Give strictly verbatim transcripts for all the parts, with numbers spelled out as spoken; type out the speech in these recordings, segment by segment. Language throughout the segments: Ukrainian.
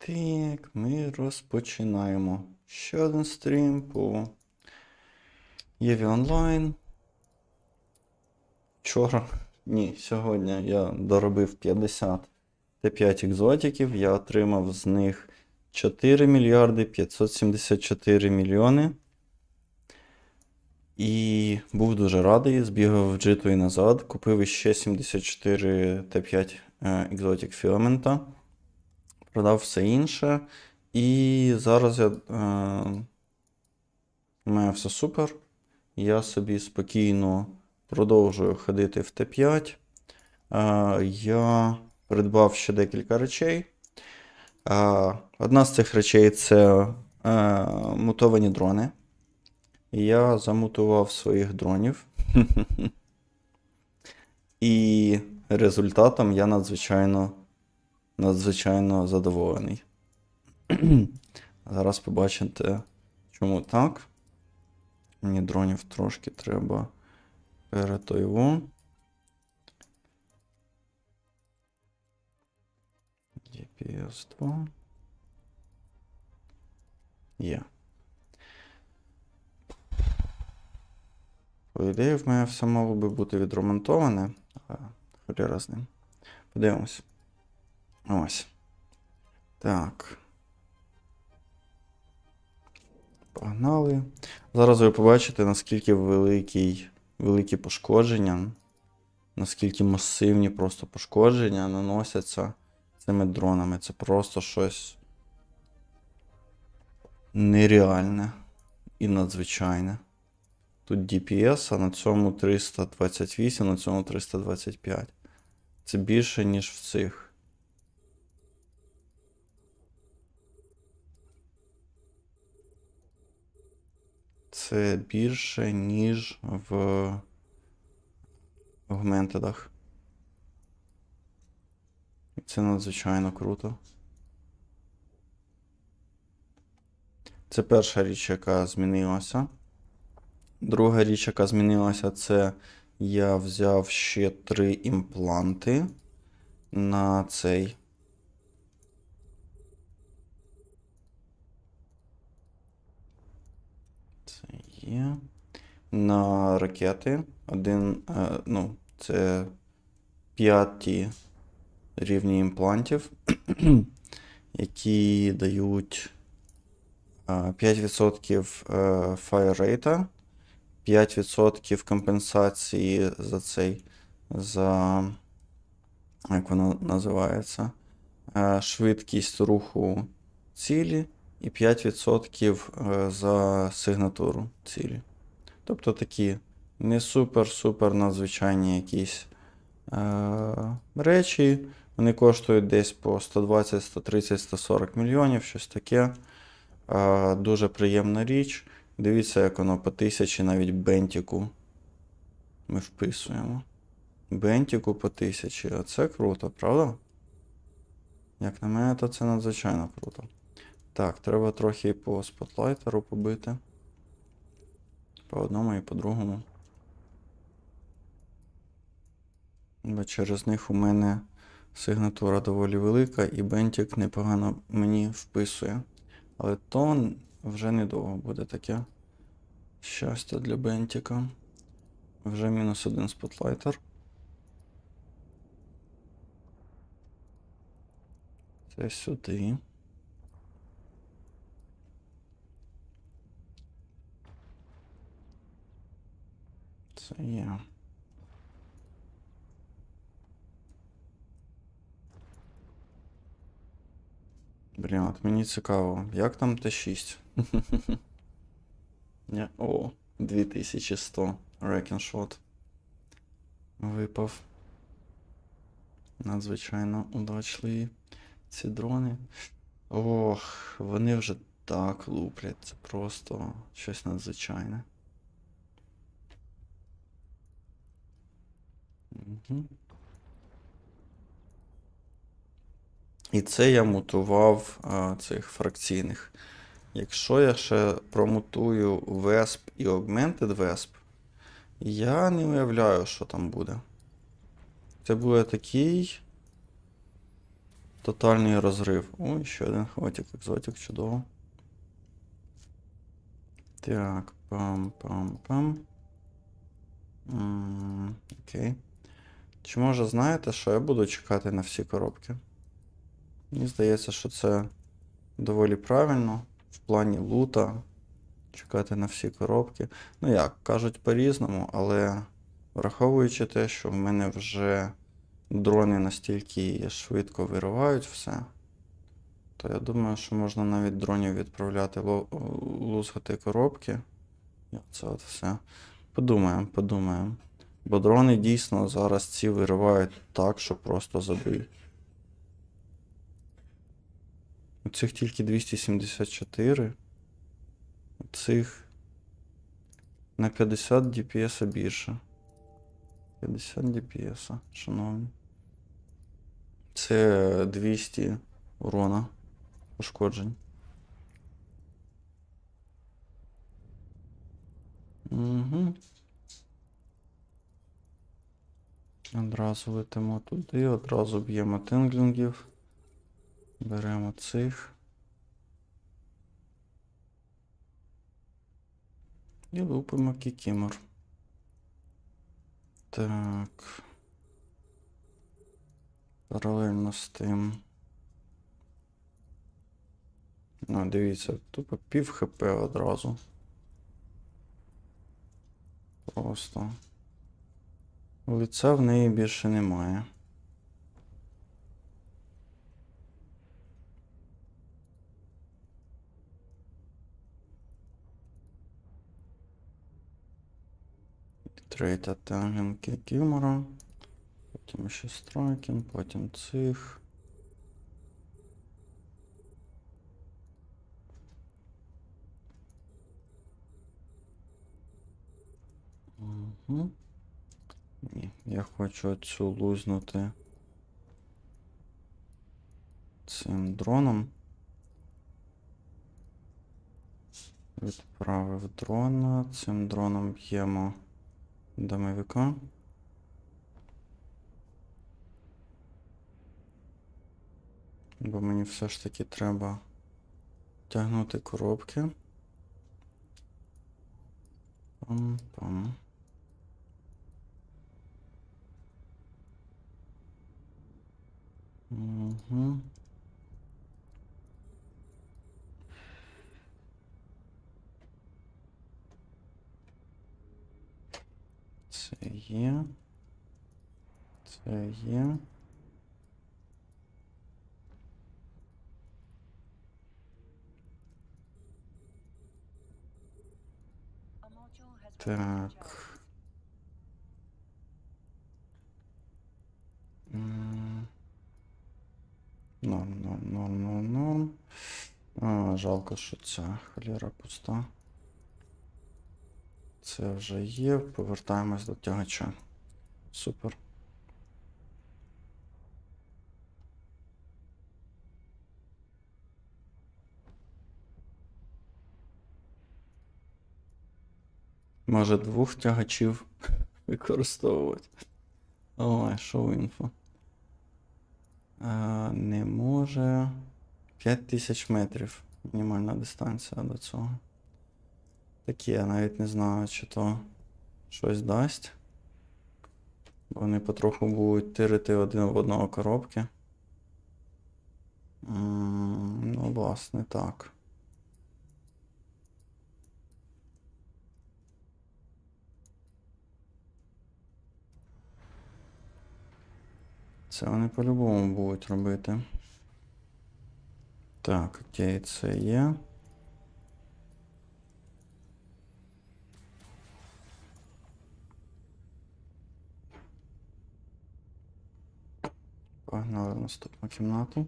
Так, ми розпочинаємо. Ще один стрім по Єві онлайн. Вчора, ні, сьогодні я доробив п'ятдесят п'ять екзотиків. Я отримав з них чотири мільярди п'ятсот сімдесят чотири мільйони. І був дуже радий, збігав в джиту і назад, купив іще сімдесят чотири Т п'ять екзотик філамента, продав все інше. І зараз я, е, у мене все супер. Я собі спокійно продовжую ходити в Т п'ять. Е, я придбав ще декілька речей. Е, одна з цих речей це е, мутовані дрони. Я замутував своїх дронів. І результатом я надзвичайно, надзвичайно задоволений. Зараз побачите, чому так. Мені дронів трошки треба перетойву. Ді Пі Ес два. Є. По ідеї, в мене все мало би бути відремонтоване, але холєра з ним. Подивимось. Ось. Так. Погнали. Зараз ви побачите, наскільки великий, великі пошкодження, наскільки масивні просто пошкодження наносяться цими дронами. Це просто щось нереальне і надзвичайне. Тут Ді Пі Ес, а на цьому триста двадцять вісім, на цьому триста двадцять п'ять. Це більше, ніж в цих. Це більше, ніж в агментедах. І це надзвичайно круто. Це перша річ, яка змінилася. Друга річ, яка змінилася, це я взяв ще три імпланти на цей. Це є. На ракети. Один, е, ну, це п'яті рівні імплантів, які дають е, п'ять відсотків е, fire rate, п'ять відсотків компенсації за цей, за, як воно називається, е, швидкість руху цілі і п'ять відсотків е, за сигнатуру цілі. Тобто такі не супер-супер надзвичайні якісь е, речі. Вони коштують десь по сто двадцять, сто тридцять, сто сорок мільйонів, щось таке. Е, дуже приємна річ. Дивіться, як воно по тисячі навіть бентіку ми вписуємо. Бентіку по тисячі. Оце круто, правда? Як на мене, то це надзвичайно круто. Так, треба трохи по спотлайтеру побити. По одному і по другому. Бо через них у мене сигнатура доволі велика і бентик непогано мені вписує. Але то вже недовго буде таке щастя для бентика. Вже мінус один спотлайтер. Це сюди. Це є. Блін, от мені цікаво, як там Т шість? О, дві тисячі сто рекеншот випав. Надзвичайно удачливі ці дрони. Ох, вони вже так луплять, це просто щось надзвичайне. Угу. І це я мутував а, цих фракційних. Якщо я ще промутую весп і Augmented весп, я не уявляю, що там буде. Це буде такий Тотальний розрив. Ой, ще один хватик, екзотик, чудово. Так, пам-пам-пам. М, Окей. Чи може знаєте, що я буду чекати на всі коробки? Мені здається, що це доволі правильно в плані лута. Чекати на всі коробки. Ну як, кажуть по-різному, але враховуючи те, що в мене вже дрони настільки швидко виривають все, то я думаю, що можна навіть дронів відправляти лузгати коробки. І це от все. Подумаємо, подумаємо. Бо дрони дійсно зараз ці виривають так, що просто забий. У цих тільки двісті сімдесят чотири. У цих на п'ятдесят ді пі ес більше. п'ятдесят ді пі ес, шановні. Це двісті урона пошкоджень. Угу. Одразу летимо туди, одразу б'ємо тинглінгів. Беремо цих. І лупимо кікімор. Так. Паралельно з тим. Ну, дивіться, тупо пів хп одразу. Просто. Лиця в неї більше немає. Третя тангенки кікімора. Потім ще страйкін, потім цих. Угу. Ні, я хочу цю лузнути цим дроном. Відправив дрона. Цим дроном б'ємо домовика. Бо мені все ж таки треба тягнути коробки. Пам-пам. Угу. Це є. Це є. Так. М. Норм, норм, норм, норм, норм. А, жалко, що ця холєра пуста. Це вже є. Повертаємось до тягача. Супер. Може двох тягачів використовувати. Ой, шоу інфо. А, не може. п'ять тисяч метрів. Мінімальна дистанція до цього. Такі, я навіть не знаю, чи то щось дасть. Вони потроху будуть тирити один в одного коробки. М, Ну, власне, так. Це вони по-любому будуть робити. Так, окей, це є. Погнали в наступну кімнату.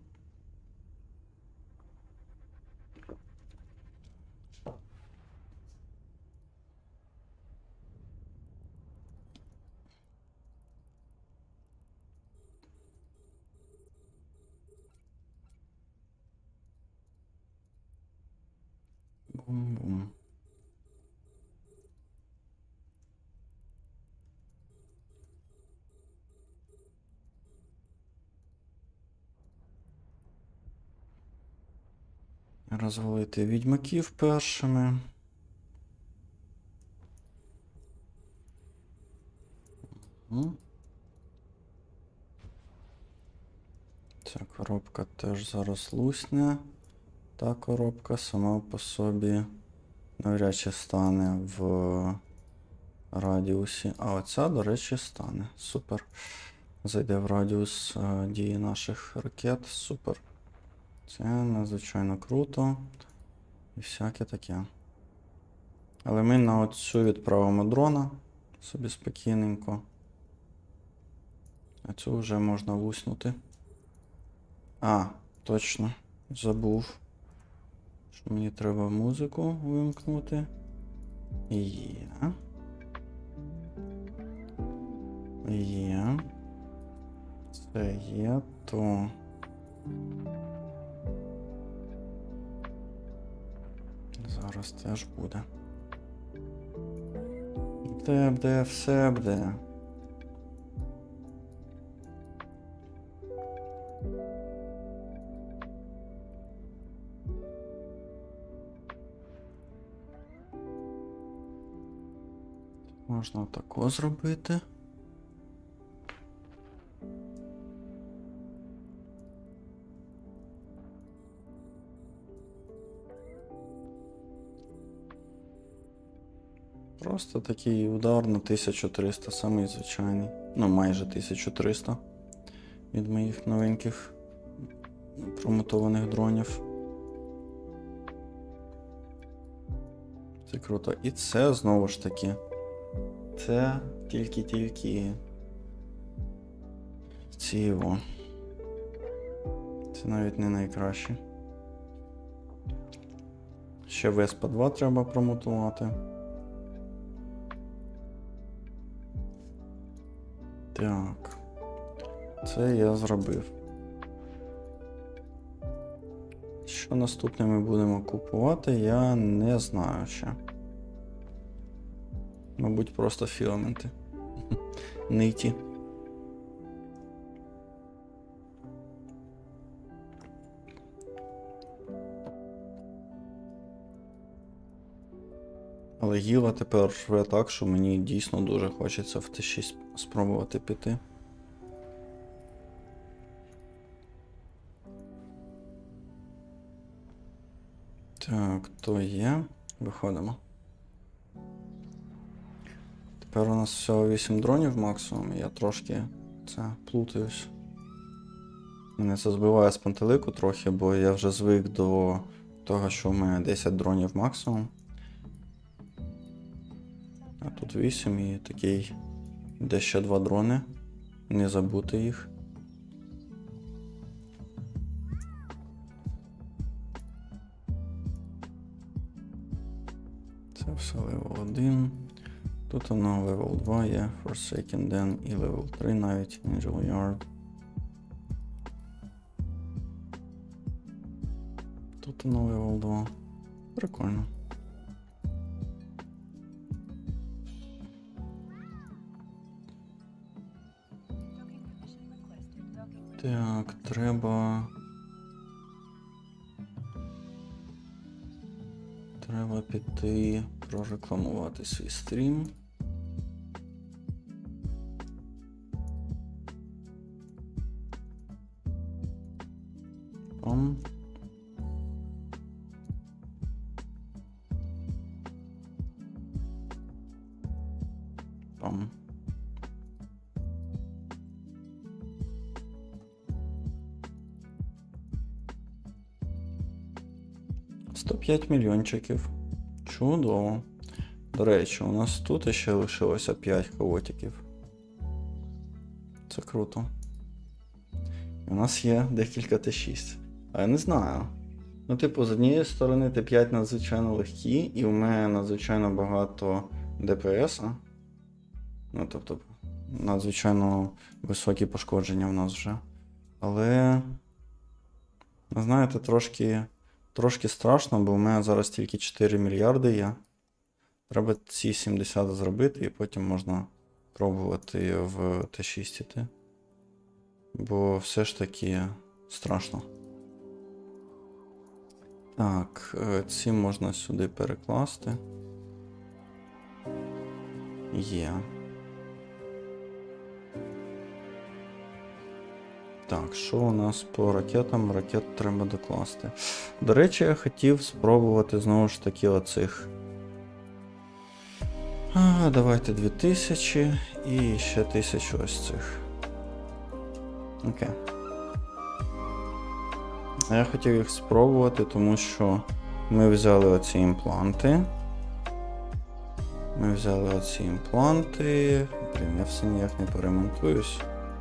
Бум-бум. Розвалити відьмаків першими. Угу. Ця коробка теж зараз лусне. Та коробка сама по собі навряд чи стане в радіусі. А оця, до речі, стане. Супер. Зайде в радіус а, дії наших ракет. Супер. Це надзвичайно круто. І всяке таке. Але ми на оцю відправимо дрона. Собі спокійненько. А цю вже можна луснути. А, точно. Забув. Що мені треба музику вимкнути. Є. Є. Це є, то... Зараз теж буде. Де, де, все буде. Можна тако зробити. Просто такий удар на тисячу триста, самий звичайний. Ну, майже тисячу триста від моїх новеньких промотованих дронів. Це круто. І це знову ж таки. Це тільки-тільки ці його. Це навіть не найкраще. Ще Веспа два треба промотувати. Так. Це я зробив. Що наступне ми будемо купувати, я не знаю ще. Мабуть, просто філаменти. Ниті. Але гіла тепер рве так, що мені дійсно дуже хочеться в Т шість спробувати піти. Так, то є. Виходимо. Тепер у нас всього вісім дронів максимум, і я трошки це плутаюсь. Мене це збиває з пантелику трохи, бо я вже звик до того, що в мене десять дронів максимум. А тут вісім і такий, де ще два дрони. Не забути їх. Це все левел один. Тут воно левел два є, Forsaken Den і левел три навіть, Angel Yard. Тут воно левел два. Прикольно. Так, треба... Треба піти прорекламувати свій стрім. Пам. Пам. сто п'ять мільйончиків. Чудово. До речі, у нас тут ще лишилося п'ять хаотиків. Це круто. І у нас є декілька Т шість. А я не знаю. Ну, типу, з однієї сторони Т п'ять надзвичайно легкі, і у мене надзвичайно багато Д П С. Ну, тобто, надзвичайно високі пошкодження в нас вже. Але, знаєте, трошки... Трошки страшно, бо у мене зараз тільки чотири мільярди є. Треба ці сімдесят зробити і потім можна пробувати в Т шість іти. Бо все ж таки страшно. Так, ці можна сюди перекласти. Є. Так, що у нас по ракетам? Ракет треба докласти. До речі, я хотів спробувати знову ж таки оцих. А, давайте дві тисячі і ще тисячу ось цих. Окей. Я хотів їх спробувати, тому що ми взяли оці імпланти. Ми взяли оці імпланти. Блін, я все ніяк не перемонтуюсь.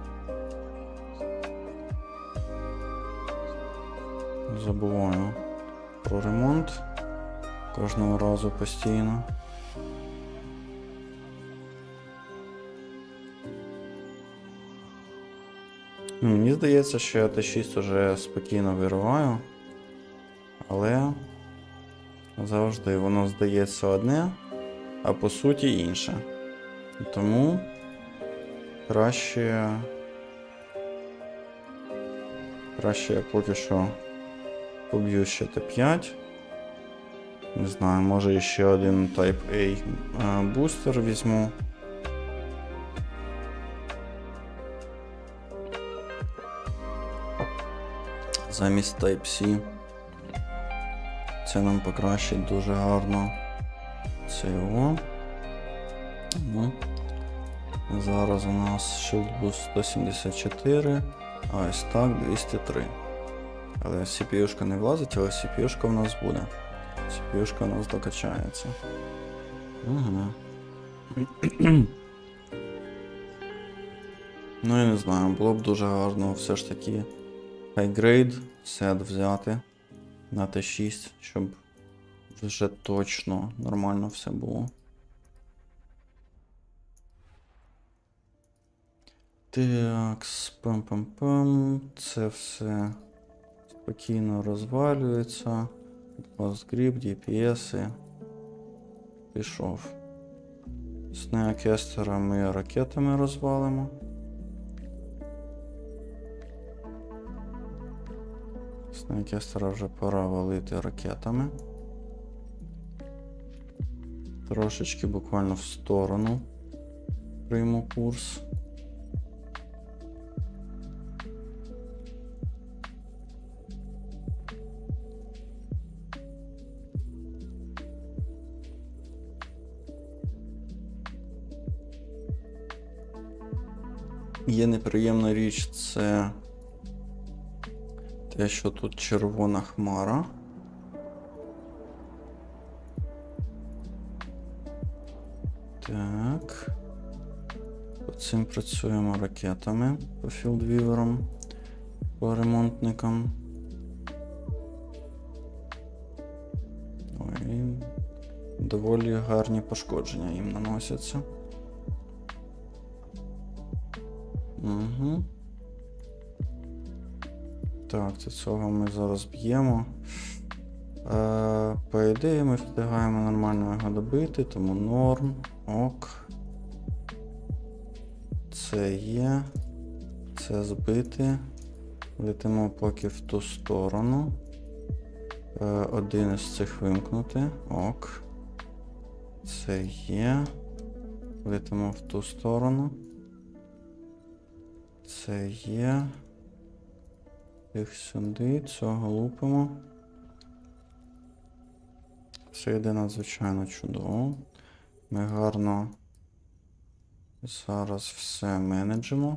Забуваю про ремонт. Кожного разу постійно. Мені здається, що я Т шість уже спокійно вириваю, але завжди воно здається одне, а по суті інше. Тому краще, краще я поки що поб'ю ще Т п'ять. Не знаю, може ще один Type A бустер візьму. Замість Type-C. Це нам покращить дуже гарно. Це його. Ну. Зараз у нас Shield Boost сто сімдесят чотири, а ось так двісті три. Але сі пі ю-шка не влазить, але сі пі ю-шка в нас буде. сі пі ю-шка у нас докачається. Угу. Ну я не знаю, було б дуже гарно все ж таки high-grade сет взяти на Т шість, щоб вже точно нормально все було. Так, пам-пам-пам, це все спокійно розвалюється. Postgrip, ді пі ес. Пішов. Снеокестера ми ракетами розвалимо. Снеокестера вже пора валити ракетами. Трошечки буквально в сторону прийму курс. Є неприємна річ, це те, що тут червона хмара. Так. По цим працюємо ракетами, по філдвіверам, по ремонтникам. Ой, доволі гарні пошкодження їм наносяться. Угу. Так, це цього ми зараз б'ємо. Е, по ідеї ми встигаємо нормально його добити, тому норм, ок. Це є. Це збити. Летимо поки в ту сторону. Е, один із цих вимкнути, ок. Це є. Летимо в ту сторону. Це є. Їх сюди, цього лупимо. Все йде надзвичайно чудово. Ми гарно зараз все менеджимо.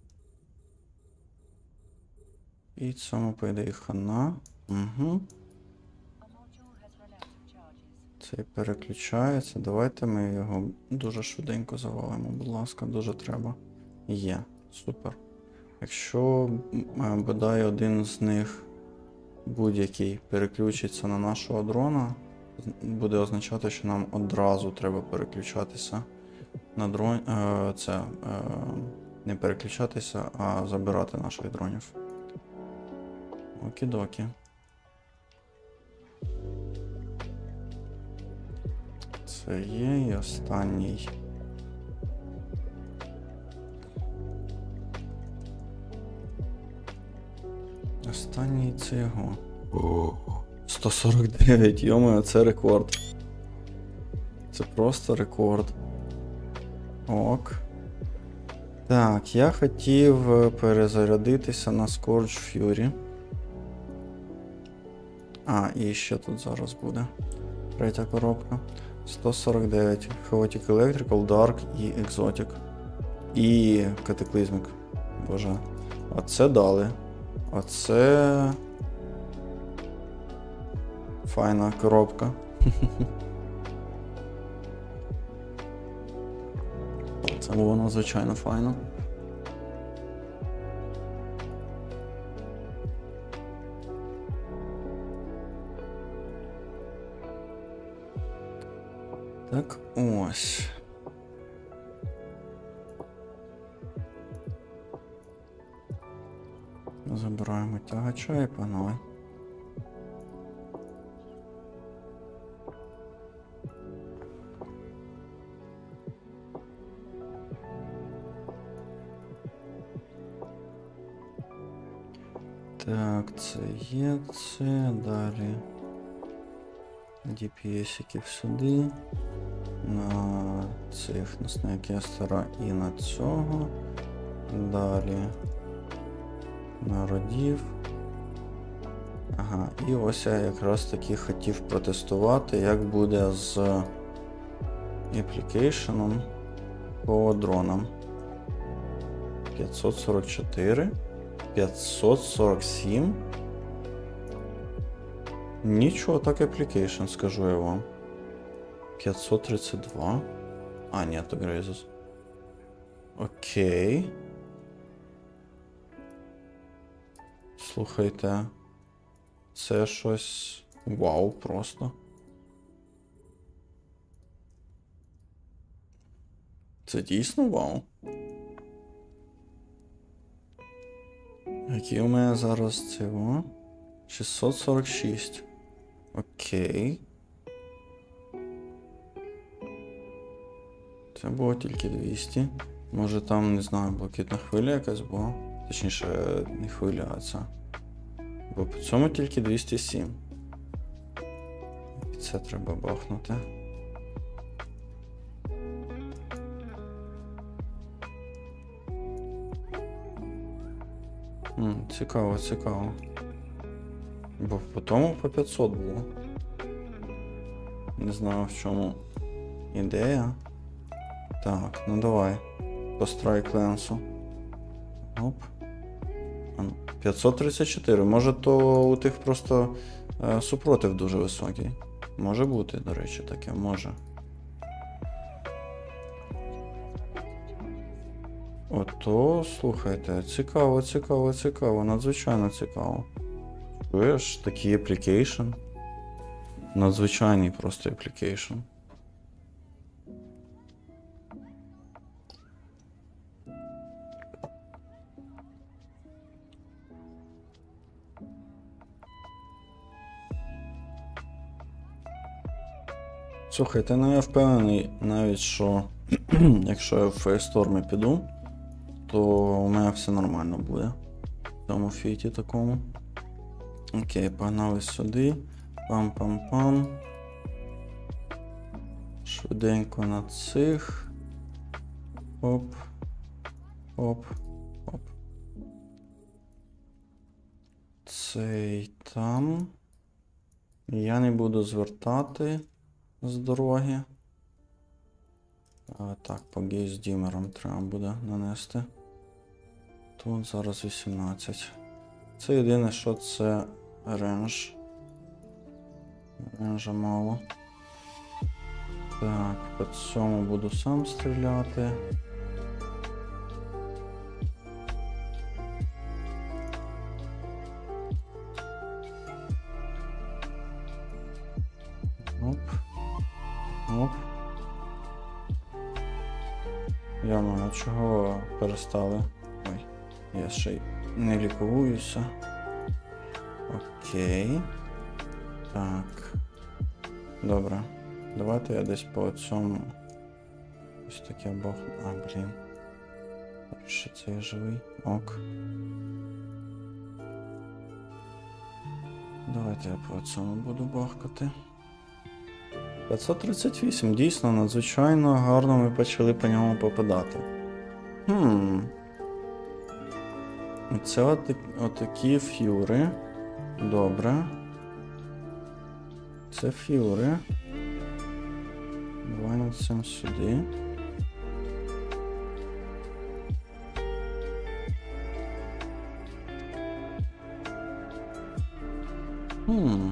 І цьому, по ідеї, хана. Угу. Цей переключається. Давайте ми його дуже швиденько завалимо, будь ласка, дуже треба. Є. Супер. Якщо бодай один з них будь-який переключиться на нашого дрона, буде означати, що нам одразу треба переключатися на дрон. Е, це е, не переключатися, а забирати наших дронів. Окі-докі. Це є і останній. Останній це його. сто сорок дев'ять, йомо, це рекорд. Це просто рекорд. Ок. Так, я хотів перезарядитися на Scorch Fury. А, і ще тут зараз буде третя коробка. сто сорок дев'ять. Chaotic Electrical, Dark і Exotic. І Cataclysmic. Боже. Оце дали. Оце... файна коробка. Це було надзвичайно файно. Так, ось. Забираємо тягача і панове. Так, це є, це, далі ді пі ес-иків сюди, на цих, на снайкестера і на цього, далі на родів. Ага, і ось я якраз таки хотів протестувати, як буде з еплікейшеном по дронам. п'ятсот сорок чотири. п'ятсот сорок сім. Нічого, так application, скажу я вам. п'ятсот тридцять два. А, ні, то Grazes. Окей. Слухайте. Це щось... Вау, просто. Це дійсно вау. Який у мене зараз цього? шістсот сорок шість. Окей. Це було тільки двісті. Може там, не знаю, блакитна хвиля якась була. Точніше, не хвиля, а це. Бо по цьому тільки двісті сім. І це треба бахнути. М, цікаво, цікаво. Бо по тому по п'ятсот було. Не знаю, в чому ідея. Так, ну давай. По страйк ленсу. Оп. п'ятсот тридцять чотири. Може то у тих просто е, супротив дуже високий. Може бути, до речі, таке, може. Ото, слухайте, цікаво, цікаво, цікаво, надзвичайно цікаво. Чуєш, такий аплікейшн. Надзвичайний просто аплікейшн. Слухайте, ну я впевнений навіть, що якщо я в фейстормі піду, то у мене все нормально буде. В цьому фіті такому. Окей, погнали сюди. Пам-пам-пам. Швиденько на цих. Оп. Оп. Оп. Цей там. Я не буду звертати з дороги. А, так, по гейздімерам треба буде нанести. Тут зараз вісімнадцять. Це єдине, що це рендж. Ренджа мало. Так, по цьому буду сам стріляти. Оп. Оп. Яма, чого перестали? Ой, я ще й не лікуюся. Окей. Так. Добре. Давайте я десь по цьому. Ось таке бог. А, блін. Ще це я живий. Ок. Давай Давайте я по цьому буду бахкати. п'ятсот тридцять вісім, дійсно, надзвичайно гарно ми почали по ньому попадати. Хм. Це от, отакі ф'юри. Добре. Це ф'юри. Давай нацем сюди. Хм.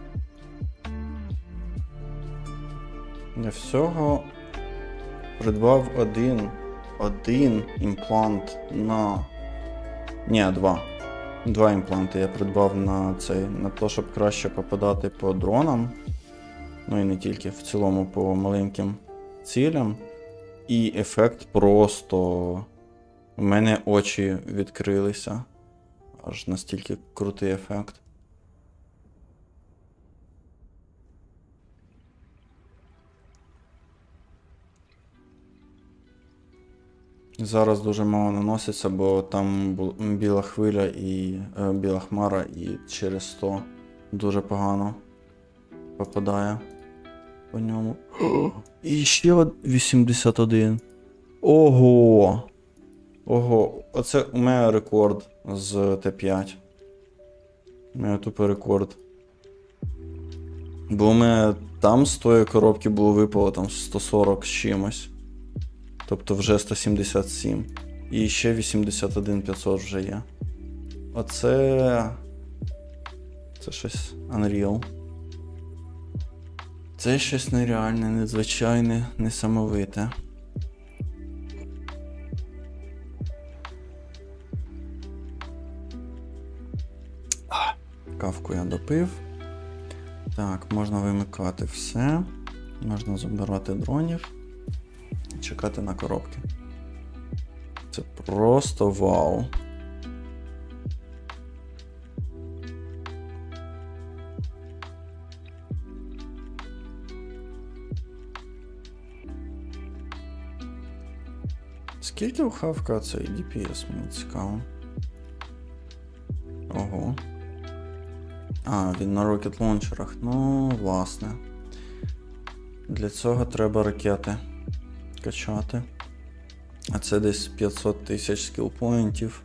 Для всього придбав один, один імплант на... Ні, два. Два імпланти я придбав на цей, на те, щоб краще попадати по дронам. Ну і не тільки, в цілому по маленьким цілям. І ефект просто... У мене очі відкрилися. Аж настільки крутий ефект. Зараз дуже мало наноситься, бо там біла хвиля і е, біла хмара, і через сто дуже погано попадає по ньому. О, і ще вісімдесят один. Ого! Ого, оце у мене рекорд з Т п'ять. У мене тупо рекорд. Бо у мене там з тої коробки було випало там сто сорок з чимось. Тобто вже сто сімдесят сім. І ще вісімдесят один п'ятсот вже є. Оце... Це щось Unreal. Це щось нереальне, незвичайне, несамовите. Кавку я допив. Так, можна вимикати все. Можна забирати дронів. І чекати на коробки. Це просто вау. Скільки у Хавка цей ді пі ес, мені цікаво. Ого. А, він на Rocket Launcher'ах. Ну, власне. Для цього треба ракети качати. А це десь п'ятсот тисяч скілпоінтів.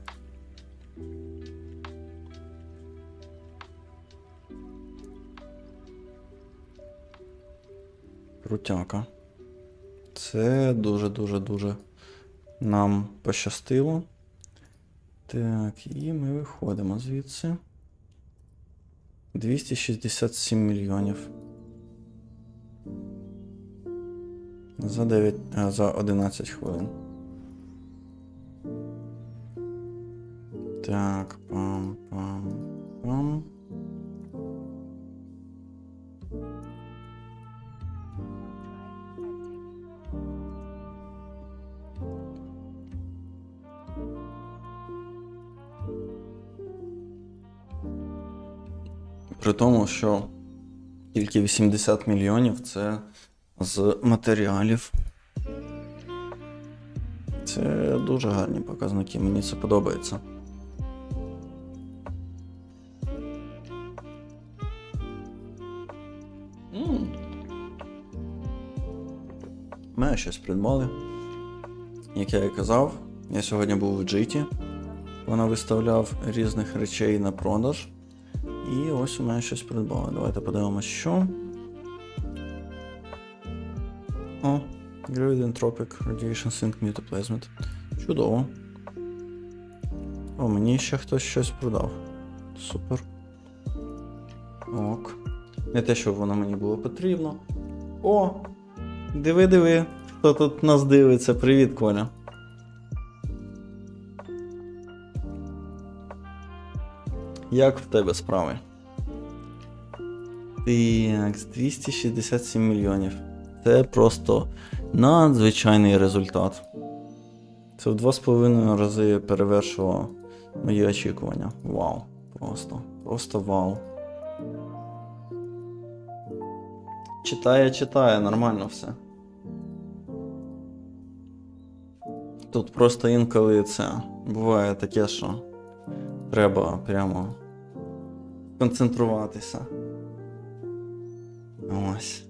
Крутяка. Це дуже-дуже-дуже нам пощастило. Так, і ми виходимо звідси. двісті шістдесят сім мільйонів. За дев'ять, а, за одинадцять хвилин. Так, пам-пам-пам. При тому, що тільки вісімдесят мільйонів це з матеріалів. Це дуже гарні показники, мені це подобається. М. Ми щось придбали. Як я і казав, я сьогодні був в Джиті. Вона виставляв різних речей на продаж. І ось у мене щось придбали. Давайте подивимось, що. О, Gradient Tropic Radiation Sync Mute Placement. Чудово. О, мені ще хтось щось продав. Супер. Ок. Не те, що воно мені було потрібно. О! Диви-диви, хто тут нас дивиться. Привіт, Коля. Як в тебе справи? Так, двісті шістдесят сім мільйонів. Це просто надзвичайний результат. Це в два з половиною рази перевершило мої очікування. Вау. Просто. Просто вау. Читає, читає, нормально все. Тут просто інколи це буває таке, що треба прямо концентруватися. Ось.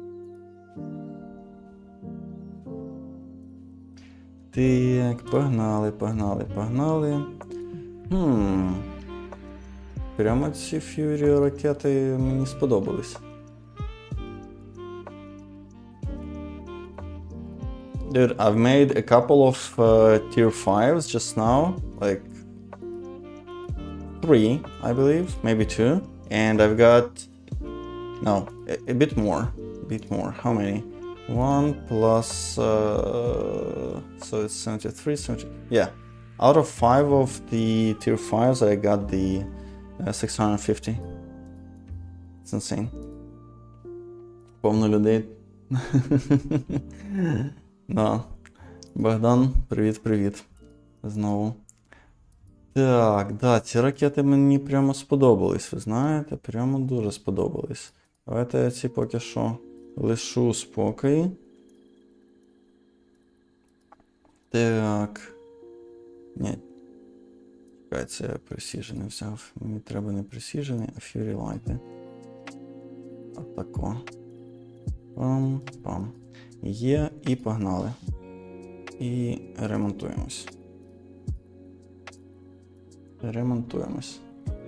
Так, погнали, погнали, погнали. Хм. Прямо ці Fury ракети мені сподобались. Dude, I've made a couple of uh, tier fives just now, like three, I believe, maybe two, and I've got, no, a, a bit more, a bit more, how many? One plus, uh, so it's seventy-three, seventy, yeah, out of five of the tier fives, I got the uh, six hundred fifty, it's insane, повно людей. Да. Богдан, привіт-привіт. Знову. Так, да, ці ракети мені прямо сподобались, ви знаєте, прямо дуже сподобались. Давайте я ці поки що лишу спокій. Так. Ні. Чекай, це я пресіжений взяв. Мені треба не пресіжений, а Fury Light. Отако. Пам-пам. Є, і погнали. І ремонтуємось. Ремонтуємось.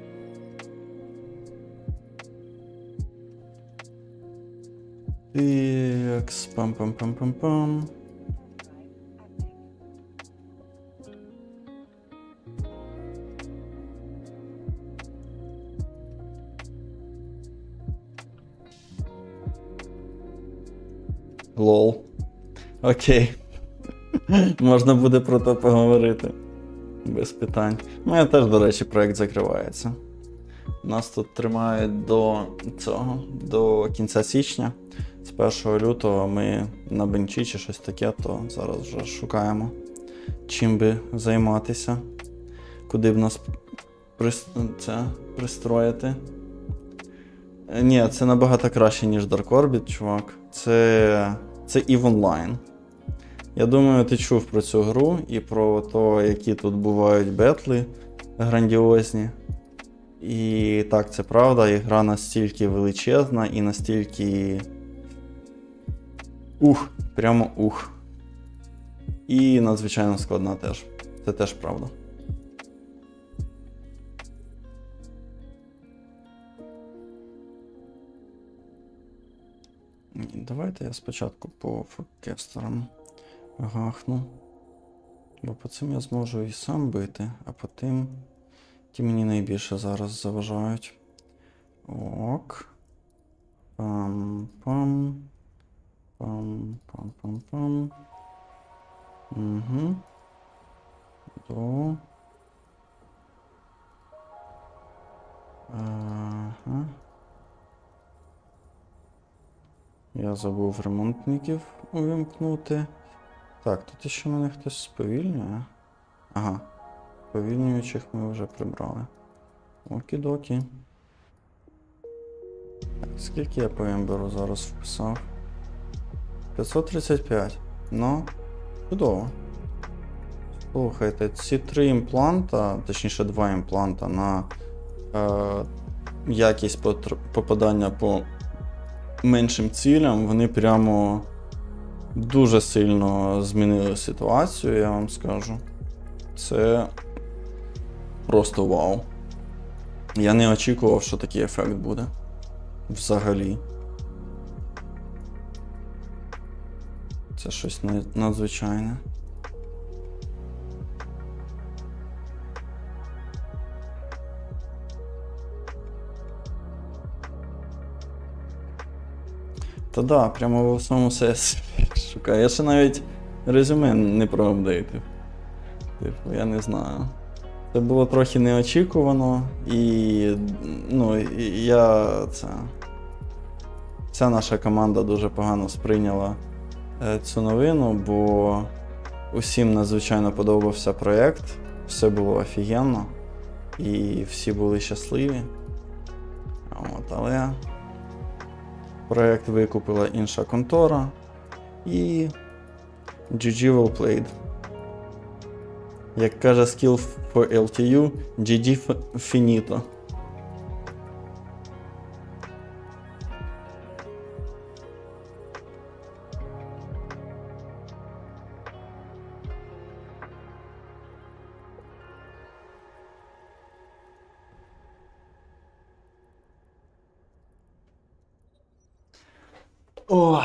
Так, пам-пам-пам-пам-пам. Лол. Окей. Можна буде про це поговорити. Без питань. У мене теж, до речі, проект закривається. Нас тут тримають до цього, до кінця січня. З першого лютого ми на бенчі чи щось таке, то зараз вже шукаємо, чим би займатися. Куди б нас прис... це, пристроїти. Ні, це набагато краще, ніж Dark Orbit, чувак. Це, це EVE Online. Я думаю, ти чув про цю гру і про те, які тут бувають бетли грандіозні. І так, це правда, і гра настільки величезна і настільки... Ух, прямо ух. І надзвичайно складна теж. Це теж правда. Давайте я спочатку по фоккестерам гахну. Бо по цим я зможу і сам бити, а по тим ті мені найбільше зараз заважають. Ок. Пам-пам. Пам-пам-пам-пам. Угу. До. Ага. Я забув ремонтників увімкнути. Так, тут ще мене хтось сповільнює. Ага. Повільнюючих ми вже прибрали. Окі-докі. Так, скільки я по емберу зараз вписав? п'ятсот тридцять п'ять. Ну, чудово. Слухайте, ці три імпланта, точніше два імпланта на е, якість попадання по меншим цілям, вони прямо дуже сильно змінили ситуацію, я вам скажу. Це просто вау. Я не очікував, що такий ефект буде. Взагалі. Це щось надзвичайне. Та да, прямо в самому сесі шукаю. Я ще навіть резюме не проапдейтив. Типу, я не знаю. Це було трохи неочікувано, і, ну, і я, це, вся наша команда дуже погано сприйняла е, цю новину, бо усім надзвичайно подобався проєкт, все було офігенно, і всі були щасливі. От, але проєкт викупила інша контора, і джі джі well played. Як каже Skill for ел ті ю, джі джі finito. О!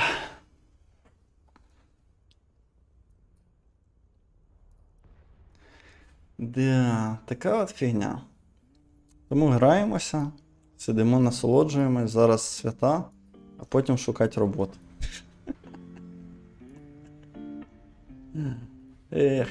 Да, така от фігня. Тому граємося, сидимо, насолоджуємось, зараз свята, а потім шукати роботу. Ех.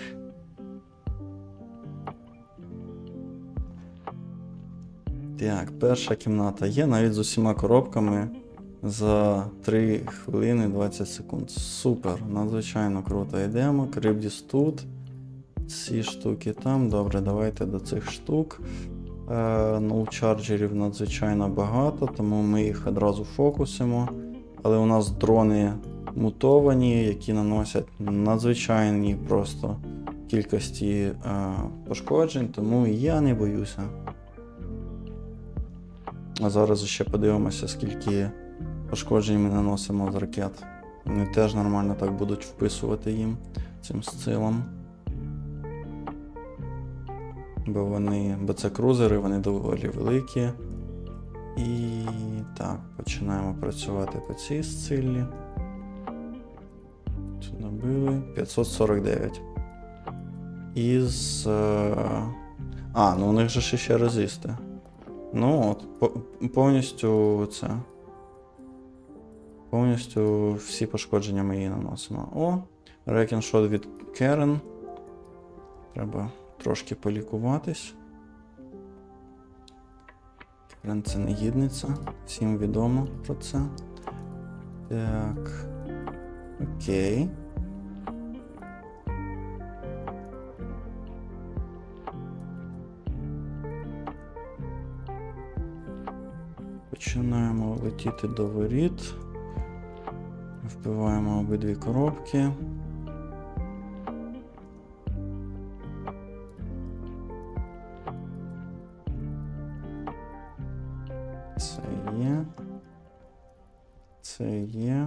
Так, перша кімната є, навіть з усіма коробками за три хвилини двадцять секунд. Супер, надзвичайно круто. Йдемо, Крибдіс тут. Ці штуки там. Добре, давайте до цих штук. Ноу-чарджерів надзвичайно багато, тому ми їх одразу фокусимо. Але у нас дрони мутовані, які наносять надзвичайні просто кількості е, пошкоджень, тому я не боюся. А зараз ще подивимося, скільки пошкоджень ми наносимо з ракет. Вони теж нормально так будуть вписувати їм цим сцилом. Бо вони, бо це крузери, вони доволі великі. І так, починаємо працювати по цій сциллі. Тут набили п'ятсот сорок дев'ять. Із... А, ну у них же ще резисти. Ну от, повністю це. Повністю всі пошкодження ми її наносимо. О, рекіншот від Керен. Треба трошки полікуватись. Керен це негідниця. Всім відомо про це. Так. Окей. Починаємо летіти до воріт. Вбиваємо обидві коробки. Це є. Це є.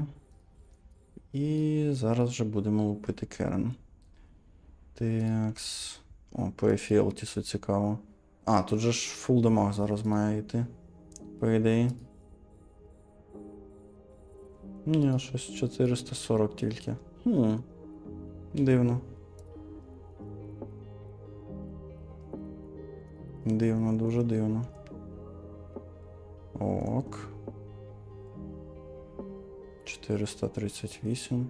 І зараз вже будемо лупити Керен. Такс. О, по ефіалтісу цікаво. А, тут же ж фул дамаг зараз має йти. По ідеї. Ні, щось чотириста сорок тільки. Хм. Дивно. Дивно, дуже дивно. Ок. чотириста тридцять вісім.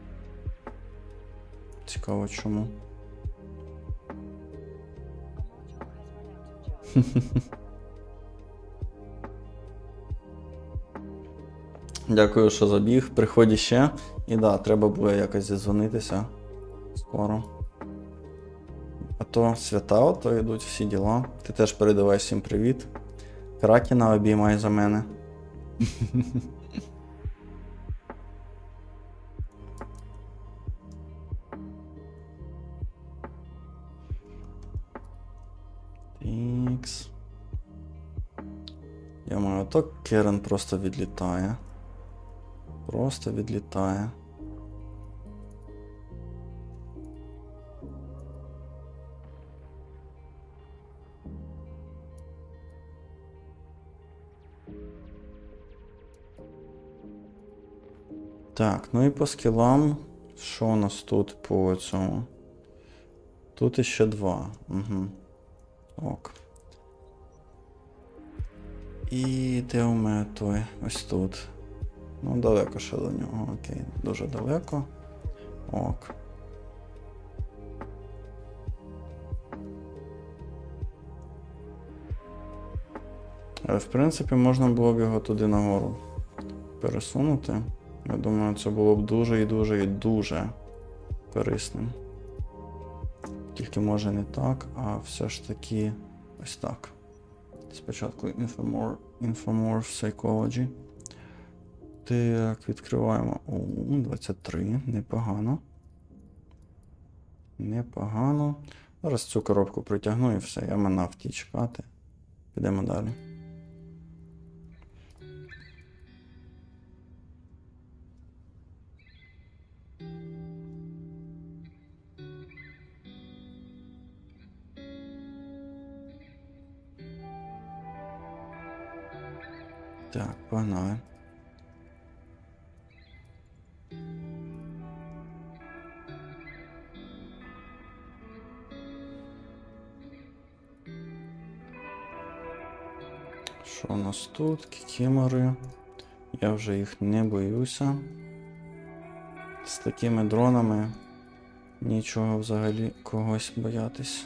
Цікаво чому. Дякую, що забіг. Приходь ще. І да, треба буде якось зідзвонитися. Скоро. А то свята, ото йдуть всі діла. Ти теж передавай всім привіт. Кракена обіймай за мене. Тікс. Я маю, то Керен просто відлітає. Просто відлітає. Так, ну і по скілам, що у нас тут по цьому? Тут іще два. Угу. Ок. І де у мене той? Ось тут. Ну, далеко ще до нього, окей, дуже далеко. Ок. Але, в принципі, можна було б його туди нагору пересунути. Я думаю, це було б дуже і дуже і дуже корисним. Тільки може не так, а все ж таки ось так. Спочатку Infomorph, Infomorph Psychology. Так, відкриваємо. О, двадцять три, непогано. Непогано. Зараз цю коробку притягну і все, я мене вті чекати. Підемо далі. Так, погнали. нас тут? Кікімори. Я вже їх не боюся. З такими дронами нічого взагалі когось боятись.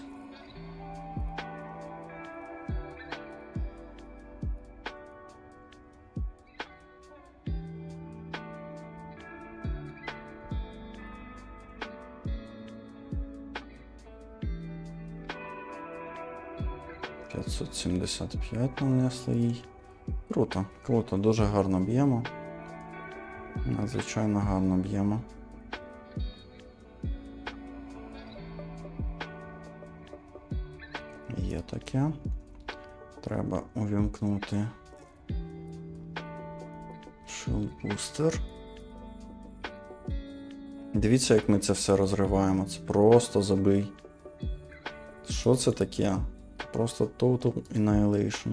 п'ятсот сімдесят п'ять нанесли їй. Круто, круто, дуже гарно б'ємо. Надзвичайно гарно б'ємо. Є таке. Треба увімкнути Shield Booster. Дивіться, як ми це все розриваємо. Це просто забий. Що це таке? Просто Total Annihilation.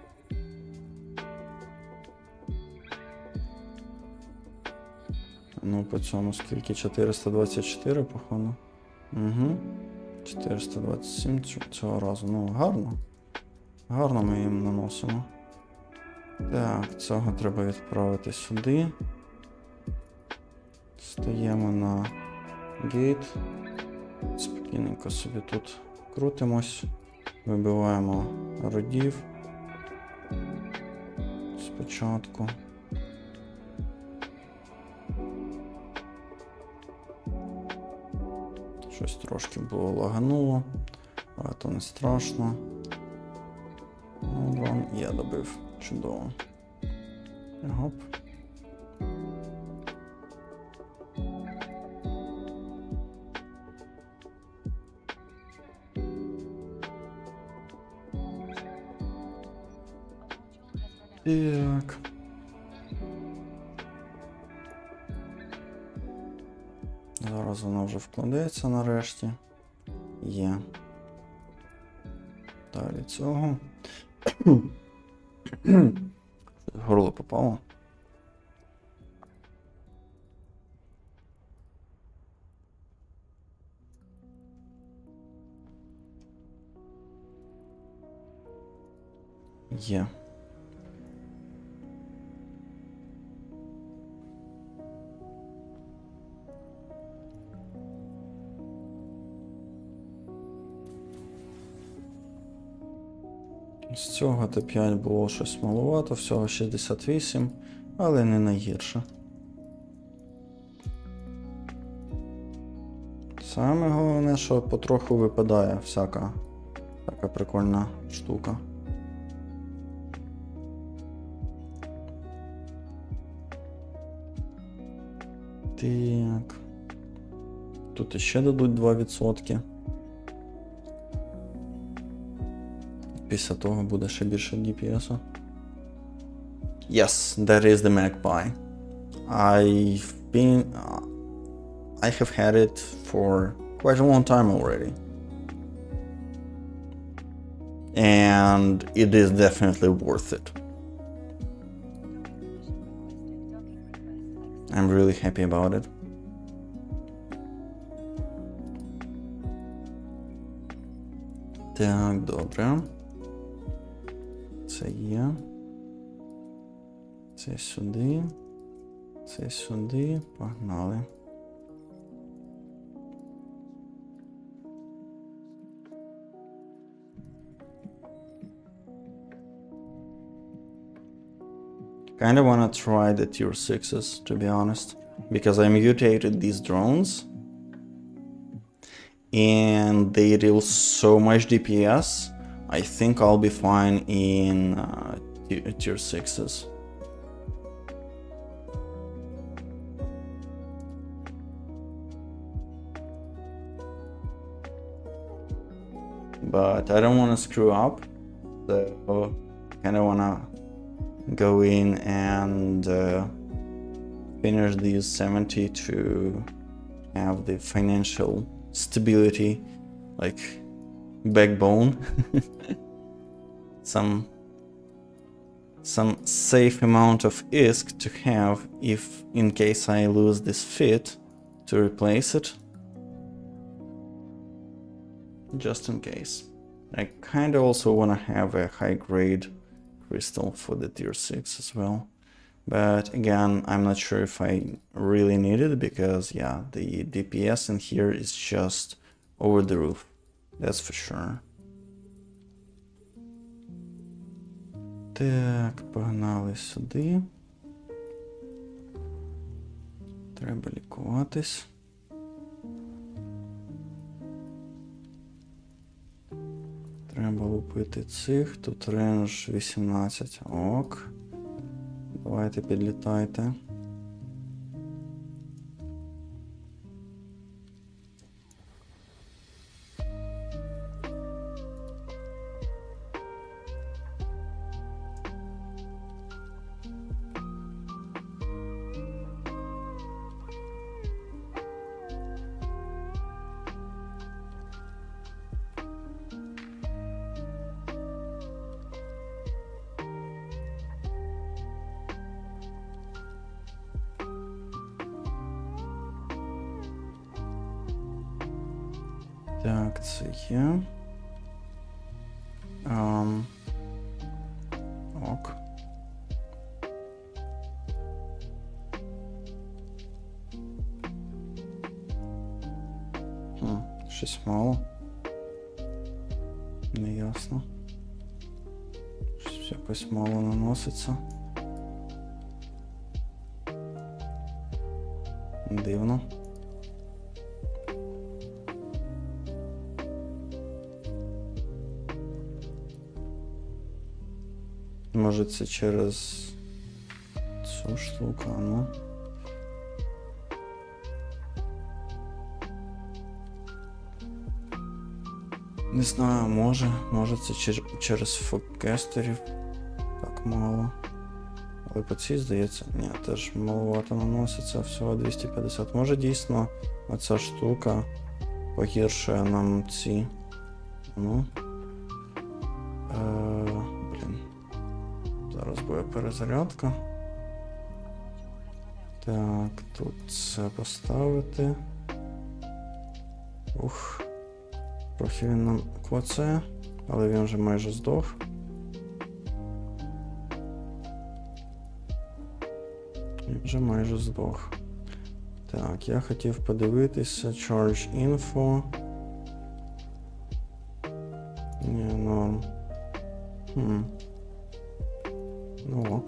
Ну, по цьому скільки? чотириста двадцять чотири, походу. Угу. чотириста двадцять сім цього разу. Ну, гарно. Гарно ми їм наносимо. Так, цього треба відправити сюди. Стаємо на гейт. Спокійненько собі тут крутимось. Вибиваємо родів. Спочатку. Щось трошки було лагануло, але то не страшно. Ну, дрон я добив. Чудово. Гоп. Так. Зараз вона вже вкладається нарешті. Є. Далі цього. Горло попало. Є. З цього Т п'ять було щось маловато, всього шістдесят вісім, але не найгірше. Саме головне, що потроху випадає всяка така прикольна штука. Так. Тут іще дадуть два відсотки. Після того буде ще більше ді пі ес. Yes, that is the Magpie. I've been... Uh, I have had it for quite a long time already. And it is definitely worth it. I'm really happy about it. Так, добре. Це є. Це сюди. Це сюди. Погнали. Kinda wanna try the tier sixes, to be honest, because I mutated these drones and they deal so much D P S. I think I'll be fine in uh, tier sixes. But I don't want to screw up, so kind of want to go in and uh, finish these seventy to have the financial stability, like backbone. some some safe amount of I S K to have if in case I lose this fit to replace it. Just in case. I kinda also wanna have a high grade crystal for the tier six as well. But again, I'm not sure if I really need it because, yeah, the D P S in here is just over the roof. That's for sure. Так, погнали сюди. Треба лікуватись. Треба лупити цих. Тут рейндж вісімнадцять. Ок. Давайте підлітайте. Так, це є. Um, ок. Хм, щось мало. Не ясно. Щось якось мало наноситься. Дивно. Може це через цю штуку, ну. Не знаю, може, може це чер- через фоккестерів так мало. Але по цій, здається, ні, теж маловато наноситься, всього двісті п'ятдесят. Може дійсно оця штука погіршує нам ці. Ну. Е, блін. Зараз буде перезарядка. Так, тут це поставити. Ух. Трохи він нам клацає, але він вже майже здох. Він вже майже здох. Так, я хотів подивитися Charge Info. Ні, норм. Хм. Ну ок.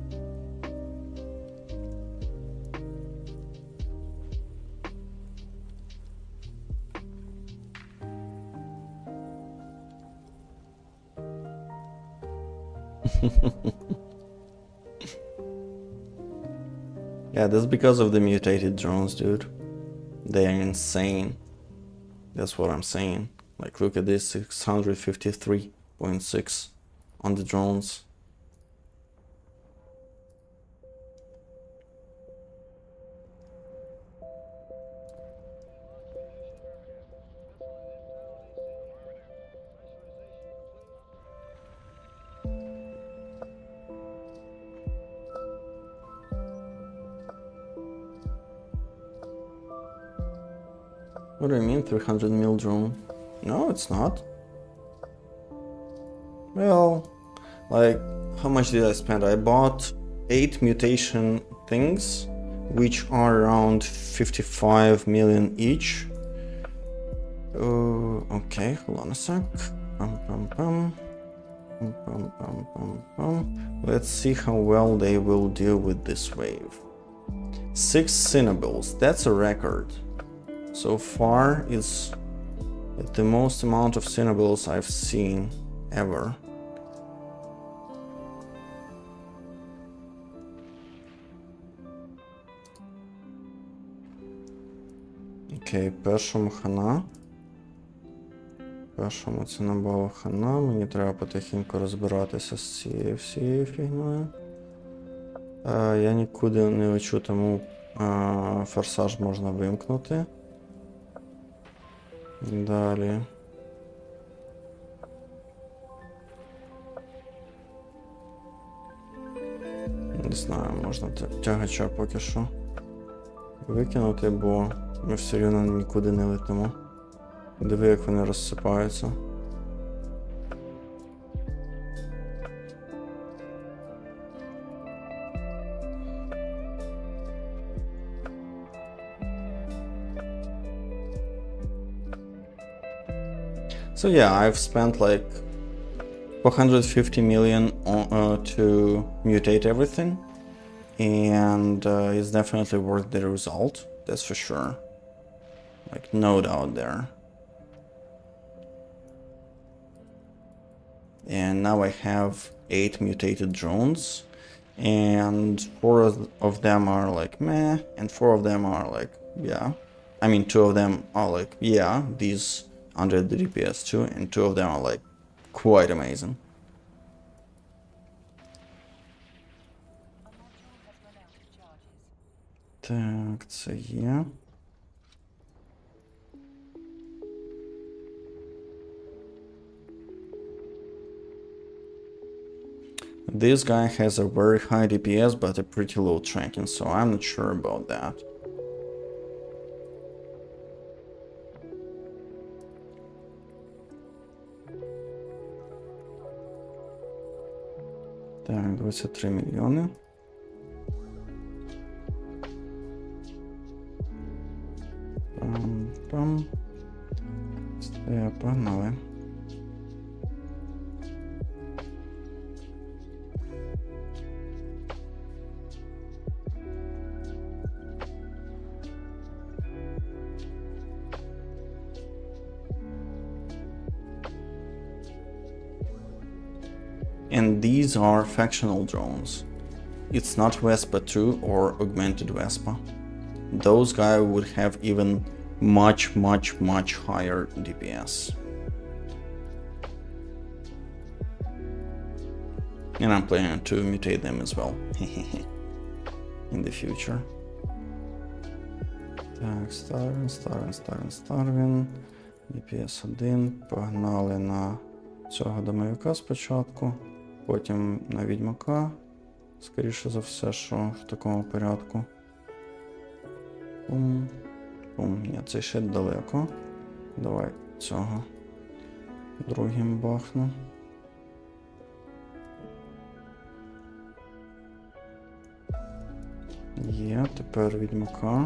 Yeah, that's because of the mutated drones, dude. They are insane. That's what I'm saying. Like, look at this, six hundred fifty-three point six on the drones. What do you mean three hundred mil drone? No, it's not. Well, like, how much did I spend? I bought eight mutation things, which are around fifty-five million each. Uh, okay, hold on a sec. Pum, pum, pum. Pum, pum, pum, pum, pum. Let's see how well they will deal with this wave. Six Cinnables, that's a record. So far, it's the most amount of Cinnables I've seen ever. Окей, першому хана. Першому це не було хана, мені треба потихеньку розбиратися з цією всією фігнею. Е, я нікуди не лечу, тому е, форсаж можна вимкнути. Далі. Не знаю, можна тягача поки що викинути, бо ми все рівно нікуди не летимо. Диви, як вони розсипаються. So yeah, I've spent like four hundred fifty million on, uh, to mutate everything, and uh, it's definitely worth the result, that's for sure. Like, no doubt there. And now I have eight mutated drones, and four of them are like meh, and four of them are like, yeah. I mean, two of them are like, yeah, these under the D P S too, and two of them are like quite amazing. Так, це є. This guy has a very high D P S but a pretty low tracking, so I'm not sure about that. Так, двадцять три мільйони. Пам-пам. Все, погнали. And these are factional drones. It's not Vespa two or Augmented Vespa. Those guys would have even much, much, much higher D P S. And I'm planning to mutate them as well in the future. Так, Starvin, Starvin, Starvin, Starvin. ді пі ес один. Погнали на цього домовика спочатку. Потім на відьмака, скоріше за все, що в такому порядку. Пум, пум, ні, це ще далеко. Давай цього другим бахну. Є, тепер відьмака.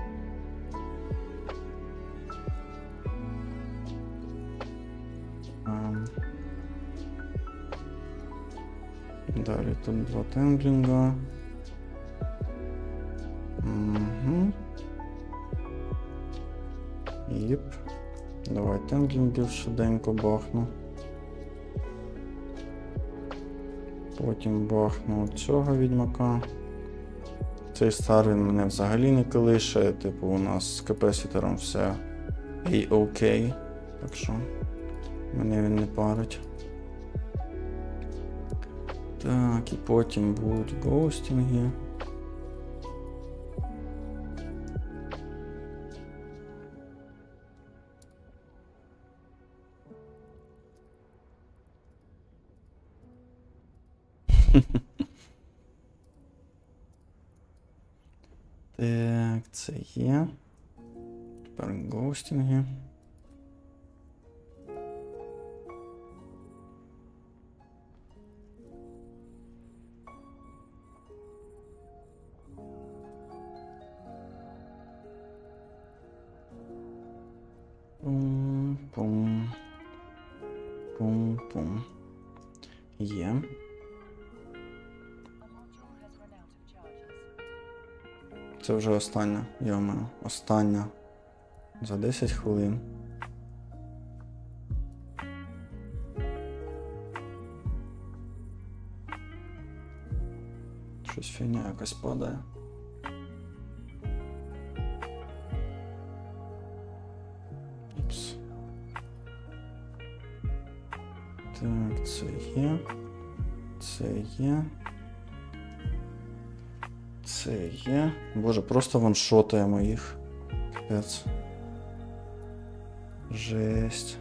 Далі тут два тенглінга. Угу. Єп. Давай тенглінгів швиденько бахну. Потім бахну цього відьмака. Цей Старвін мене взагалі не колише, типу у нас з капесітером все ей-окей, так що мене він не парить. Так, і потім будуть гоустінги. Так, це є. Тепер гоустінги. Пум-пум. Пум-пум. Є. Це вже остання, йома, остання за десять хвилин. Щось фігня якась падає. Упс. Так, це є. Це є. Це є. Боже, просто ваншотаємо їх. Капець. Жесть.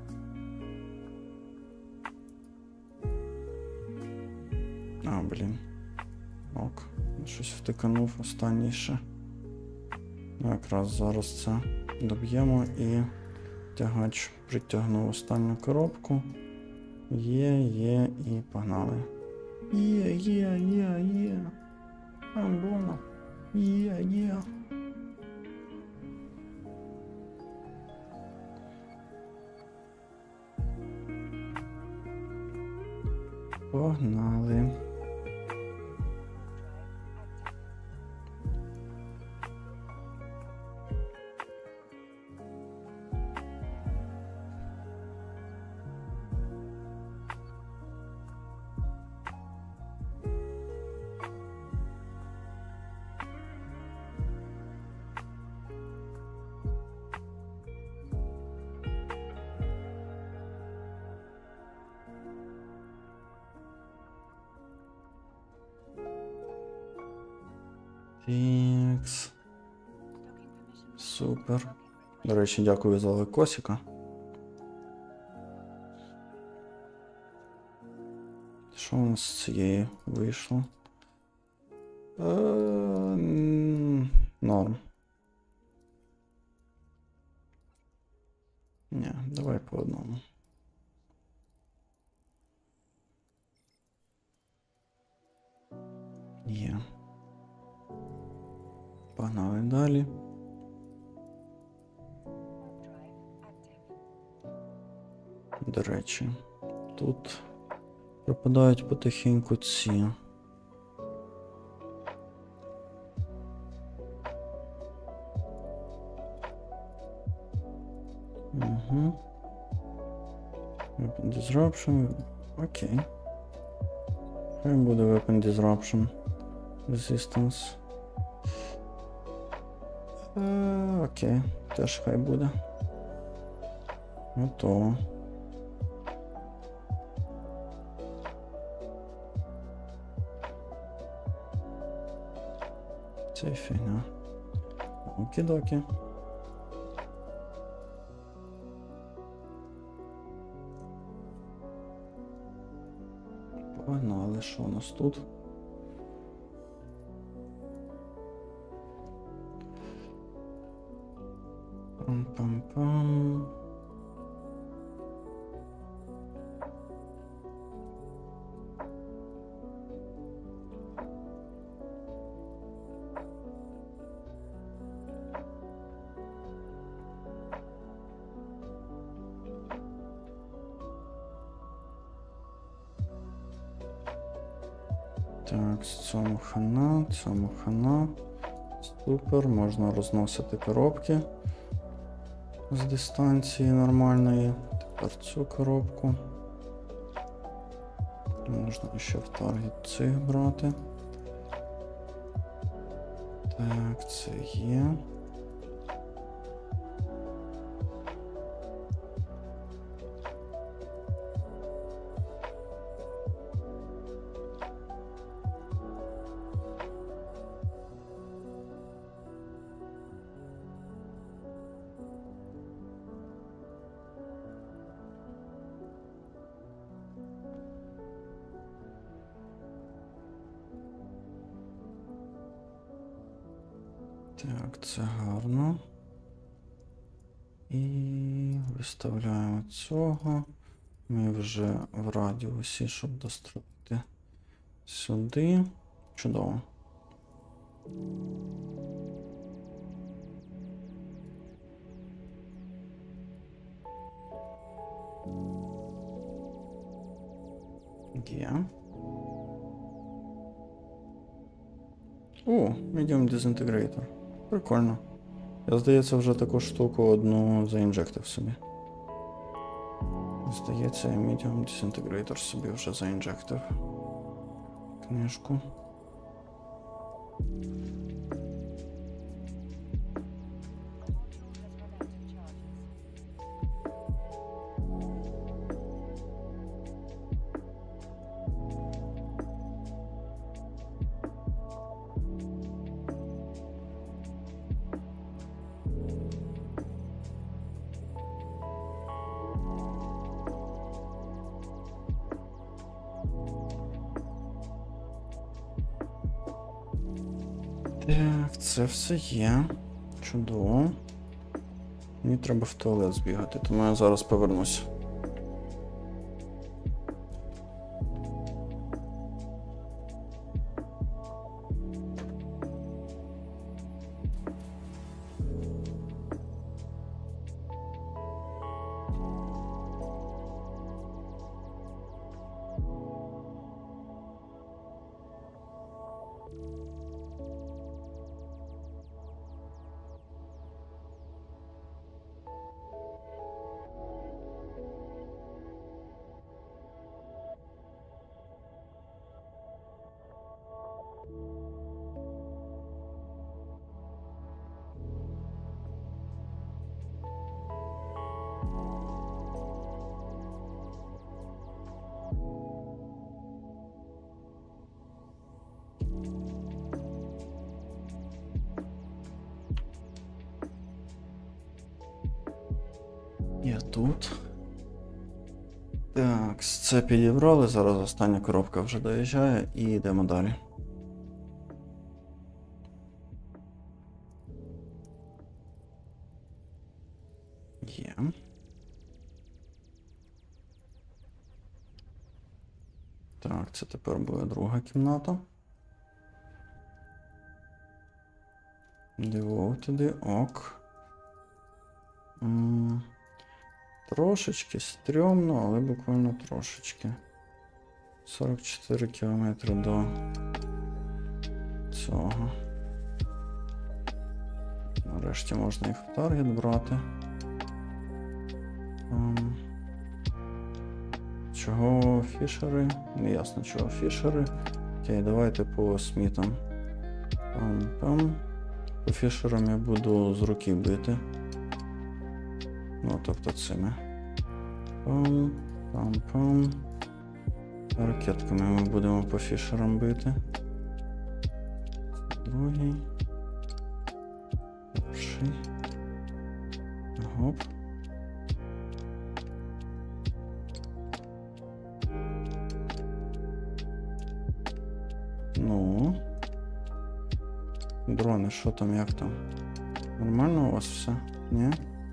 А, блін. Ок. Щось втиканув останній ще. Ну, якраз зараз це доб'ємо і тягач притягнув останню коробку. Є, є і погнали. Є, є, є, є. Амбона. Є, є. Погнали. Тікс. Супер. До речі, дякую за лайкосика. Що у нас з цієї вийшло? Е, Норм. Ні, давай по одному. Є. Погнали далі. До речі, тут пропадають потихеньку ці. Угу. Weapon Disruption. Окей. Хай буде Weapon Disruption. Resistance. Е, окей, теж хай буде. Готово. Це фігня. Окі-докі. Погнали, що у нас тут? Пам-пам-пам. Так, цьому хана, цьому хана. Супер, можна розносити коробки з дистанції нормальної. Тепер цю коробку. Можна ще в таргет цих брати. Так, це є. Так, це гарно. І виставляємо цього. Ми вже в радіусі, щоб достроїти сюди. Чудово. Є. О, Medium Disintegrator. Прикольно. Я, здається, вже таку штуку одну заінжектив собі. Здається, я Medium Disintegrator собі вже заінжектив. Книжку. Так, це все є. Чудово. Мені треба в туалет збігати, тому я зараз повернусь. тут. Так, це підібрали, зараз остання коробка вже доїжджає і йдемо далі. Є. Так, це тепер буде друга кімната. Дивов туди, ок. М-м, трошечки стрьомно, але буквально трошечки. сорок чотири кілометри до цього. Нарешті можна їх в таргет брати. М-м. Чого фішери? Не ясно, чого фішери. Окей, давайте по смітам. Пам-пам. По фішерам я буду з руки бити. Ну, тобто цими. Пам, пам-пам. Ракетками ми будемо по фішерам бити. Другий. Перший. Гоп. Ну. Дрони, що там, як там? Нормально у вас все? Ні?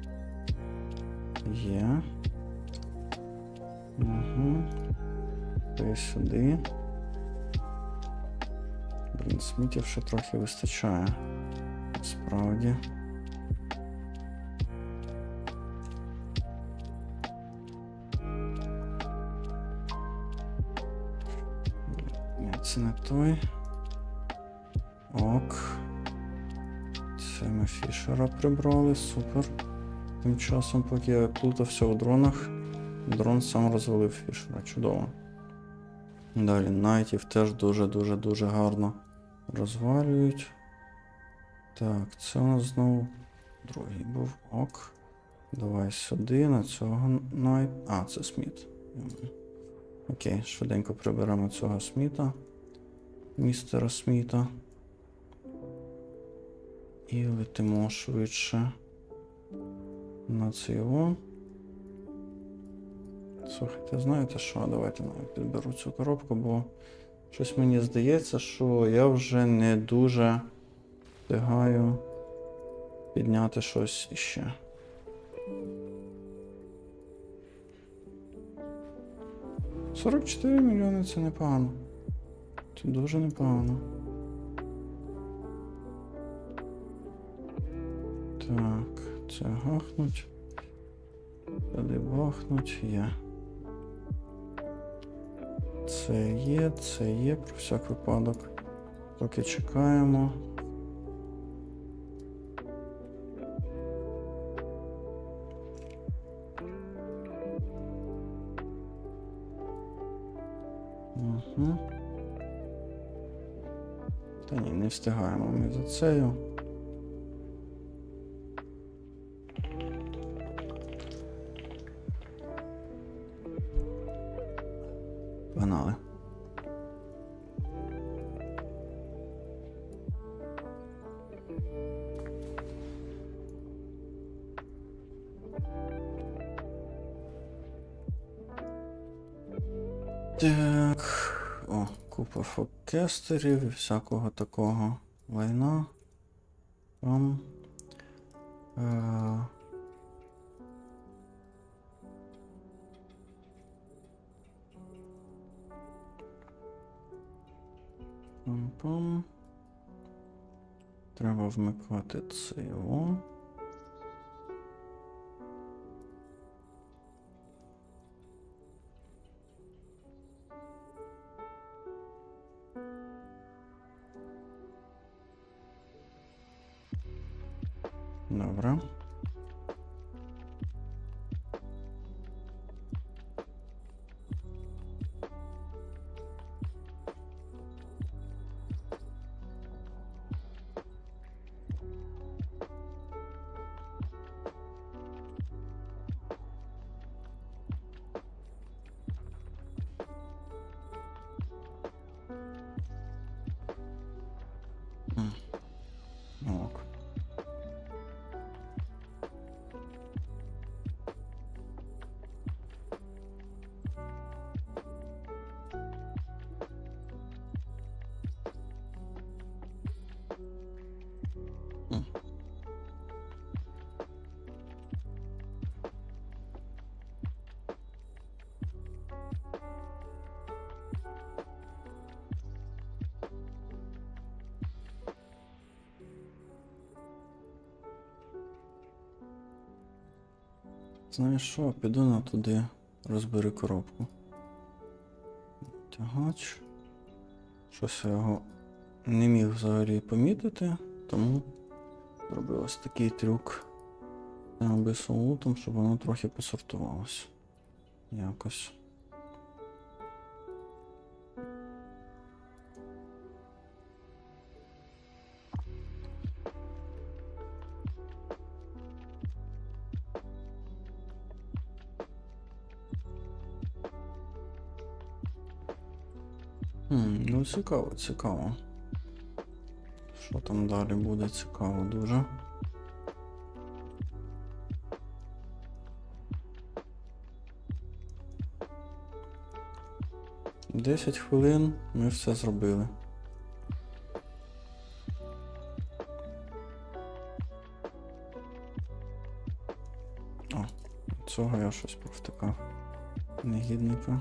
Є. Угу. Ти сюди. Блін, смітів ще трохи вистачає. Справді. Ні, це не той. Ок. Це ми фішера прибрали, супер. Тим часом, поки я плутався у дронах, дрон сам розвалив фішера. Чудово. Далі найтів теж дуже-дуже-дуже гарно розвалюють. Так, це у нас знову другий був. Ок. Давай сюди, на цього найт. А, це Сміт. Окей, швиденько приберемо цього Сміта. Містера Сміта. І летимо швидше на цього. Слухайте, знаєте що? Давайте навіть підберу цю коробку, бо щось мені здається, що я вже не дуже встигаю підняти щось іще. сорок чотири мільйони це непогано. Це дуже непогано. Так, це гахнуть. Туди бахнуть, є. Це є, це є, про всяк випадок. Поки чекаємо. Угу. Та ні, не встигаємо ми за цею. Погнали. Так. О, купа фоккестерів і всякого такого лайна. Там. Е... Пам-пам. Треба вмикати цього. Добре. Ок. Знаєш що, піду на туди, розбери коробку. Тягач. Щось я його не міг взагалі помітити, тому зробив ось такий трюк з Abyssal, щоб воно трохи посортувалося. Якось. Хм, ну цікаво, цікаво. Що там далі буде цікаво дуже. десять хвилин ми все зробили. О, цього я щось провтикав. Негідника.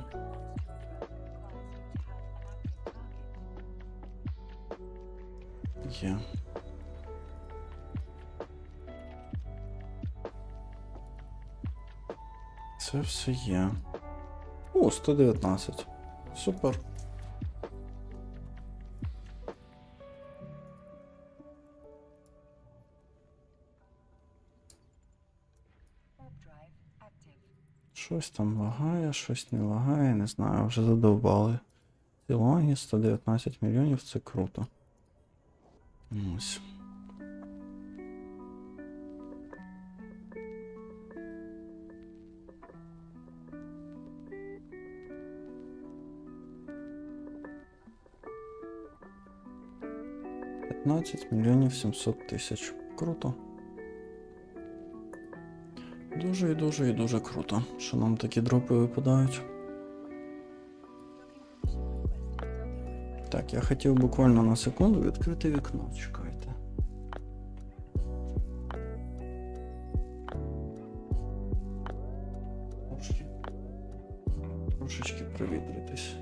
Є. Це все є. О, сто дев'ятнадцять. Супер. Щось там лагає, щось не лагає, не знаю, вже задовбали. Ці лаги сто дев'ятнадцять мільйонів, це круто. Ось. п'ятнадцять мільйонів сімсот тисяч. Круто. Дуже і дуже і дуже круто, що нам такі дропи випадають. Так, я хотів буквально на секунду відкрити вікно, чекайте. Трошки. Трошечки провітритись.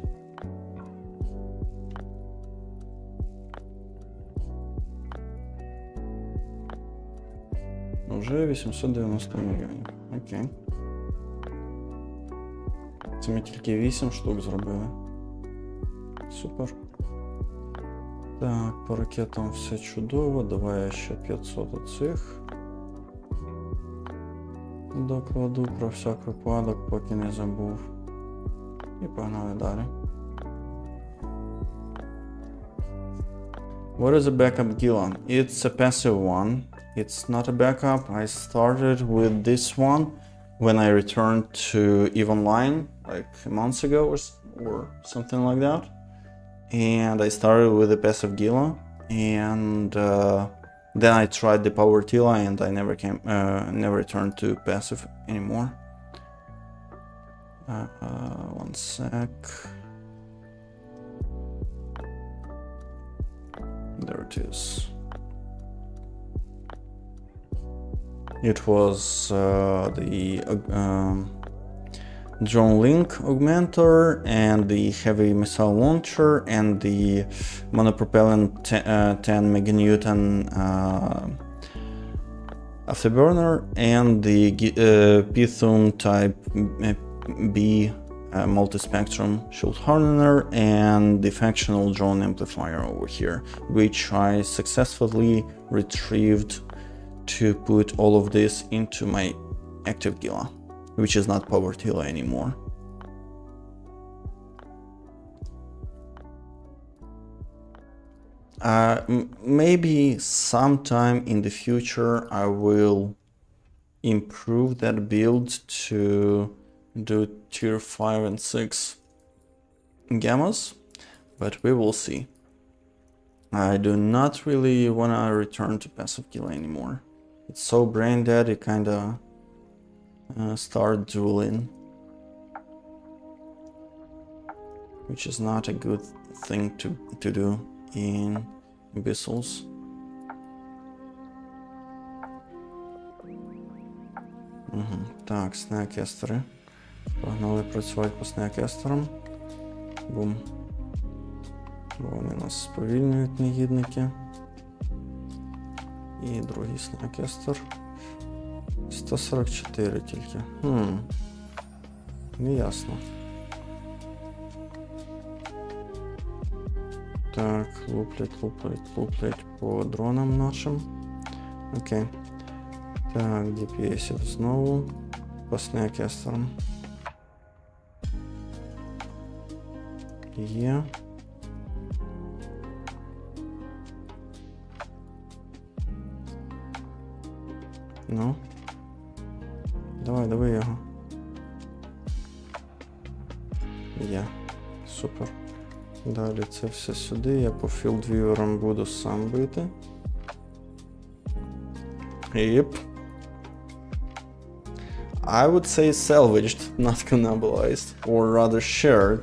Вже вісімсот дев'яносто мільйонів. Окей. Це ми тільки вісім штук зробили. Супер. Так, по ракетам все чудово. Давай я ще п'ятсот оцих докладу про всяк випадок, поки не забув. І погнали далі. What is a backup Gila? It's a passive one. It's not a backup. I started with this one when I returned to EVE Online like months ago or, or something like that. And I started with the passive Gila, and uh, then I tried the Power Tila, and I never came, uh, never returned to passive anymore. Uh, uh, one sec. There it is. It was uh, the uh, um, Drone Link Augmenter and the Heavy Missile Launcher and the Monopropellant ten meganewton uh, Afterburner and the uh, Python Type B uh, Multispectrum Shield Hardener and the Factional Drone Amplifier over here, which I successfully retrieved to put all of this into my active Gila, which is not Power Tila anymore. Uh, maybe sometime in the future I will improve that build to do tier five and six gammas, but we will see. I do not really want to return to passive Gila anymore. It's so brain dead, it kinda uh, start drooling, which is not a good thing to, to do in Abyssals. Угу. Так, снеакестери. Погнали працювати по снеакестерам. Бум. Бо вони нас сповільнюють, негідники. І другий снеакестер. сто сорок чотири тільки. Хм. Не ясно. Так, луплять, луплять, луплять по дронам нашим. Окей. Так, ді пі ес знову. По снекестерам. Є. Ну. Давай, давай його. Є. Супер. Далі це все сюди. Я по філдвіверам буду сам бити. Єп. I would say salvaged, not cannibalized, or rather shared.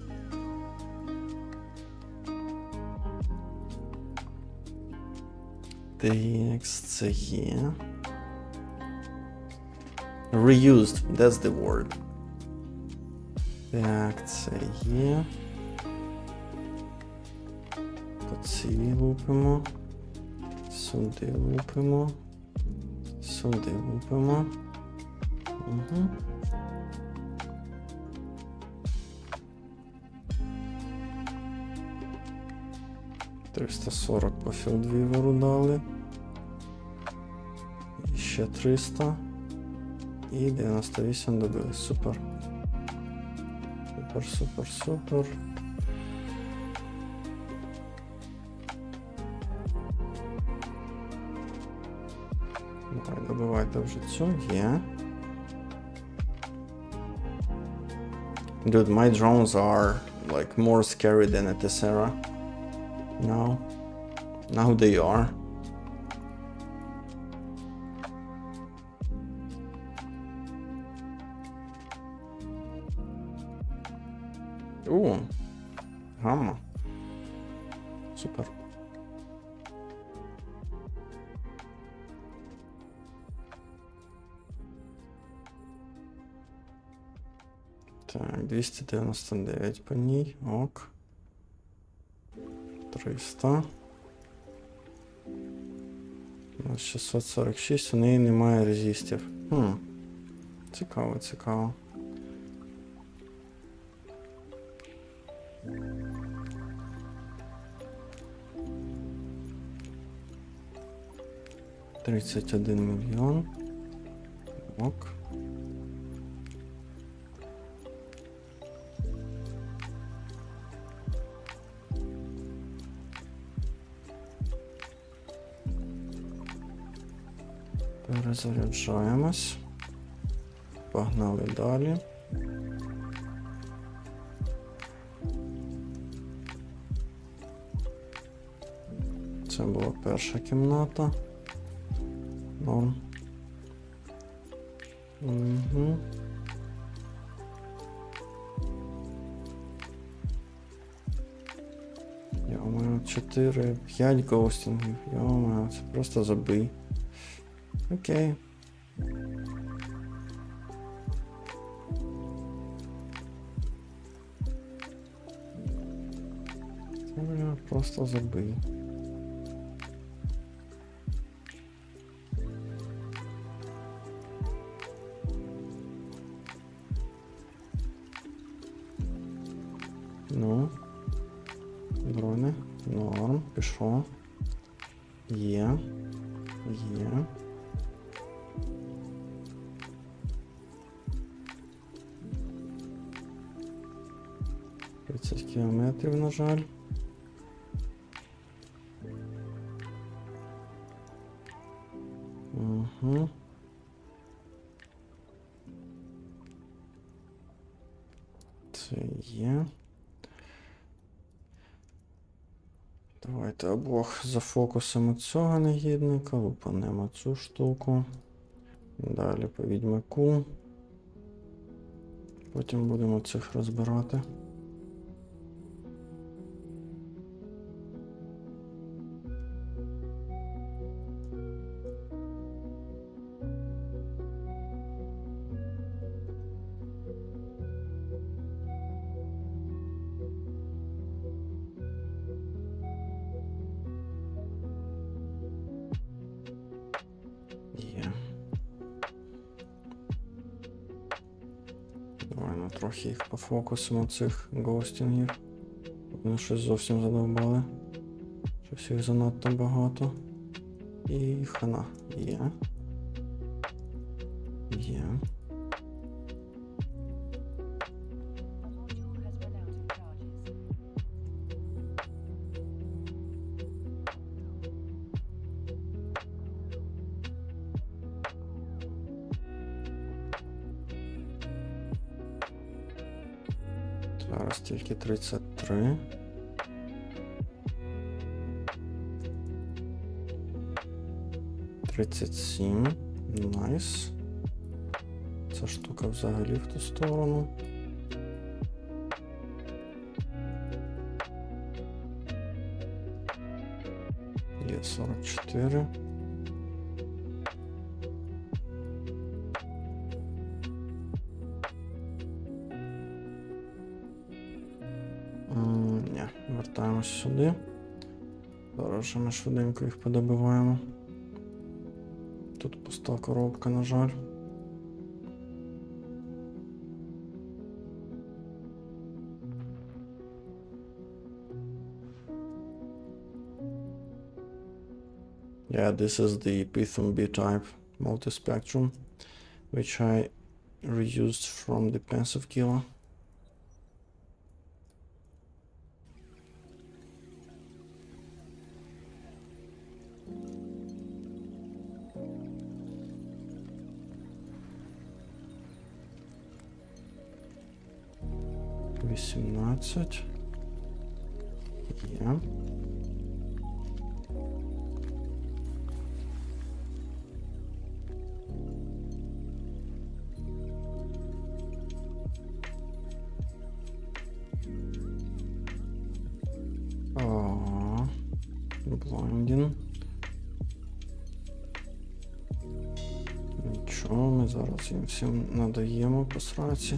Так, це є. Reused, that's the word. Так, це є. По цій лупимо. Сюди лупимо. Сюди лупимо. Угу. триста сорок по філдвіверу дали. І ще триста. І дев'яносто вісім добили. Супер. Супер, супер, супер. Давай, добивайте вже цю. Є. Dude, my drones are like more scary than at Tessera. Now. Now they are. Ooh. Гамма. Супер. Так, двісті дев'яносто дев'ять по ній. Ок. триста. У нас шістсот сорок шість, у неї немає резистів. Хм. Цікаво, цікаво. тридцять один мільйон. Ок. Перезаряджаємось. Погнали далі. Це була перша кімната. Норм. Угу. Я маю чотири п'ять гоустингів. Я маю, це просто забий. Окей. Це просто забий. Ну, дрони, норм, пішло. Є, є. тридцять кілометрів, на жаль. Угу. Це є. Давайте обох зафокусимо цього негідника, лупанемо цю штуку. Далі по відьмаку. Потім будемо цих розбирати. Є. трохи їх пофокусимо, цих гоустінгів. Вони щось зовсім задовбали. Щось їх занадто багато. І хана. Є. Є. Зараз тільки тридцять три. тридцять сім. Найс. Ця штука взагалі в ту сторону. Є сорок чотири. Ні, вертаємось сюди. Зараз же ми швиденько їх подобиваємо. Тут пуста коробка, на жаль. Yeah, this is the Python B-type multispectrum, which I reused from the Pensive Killer. вісімнадцять. Є. О, блондін. Нічого, ми зараз їм всім надаємо по сраці.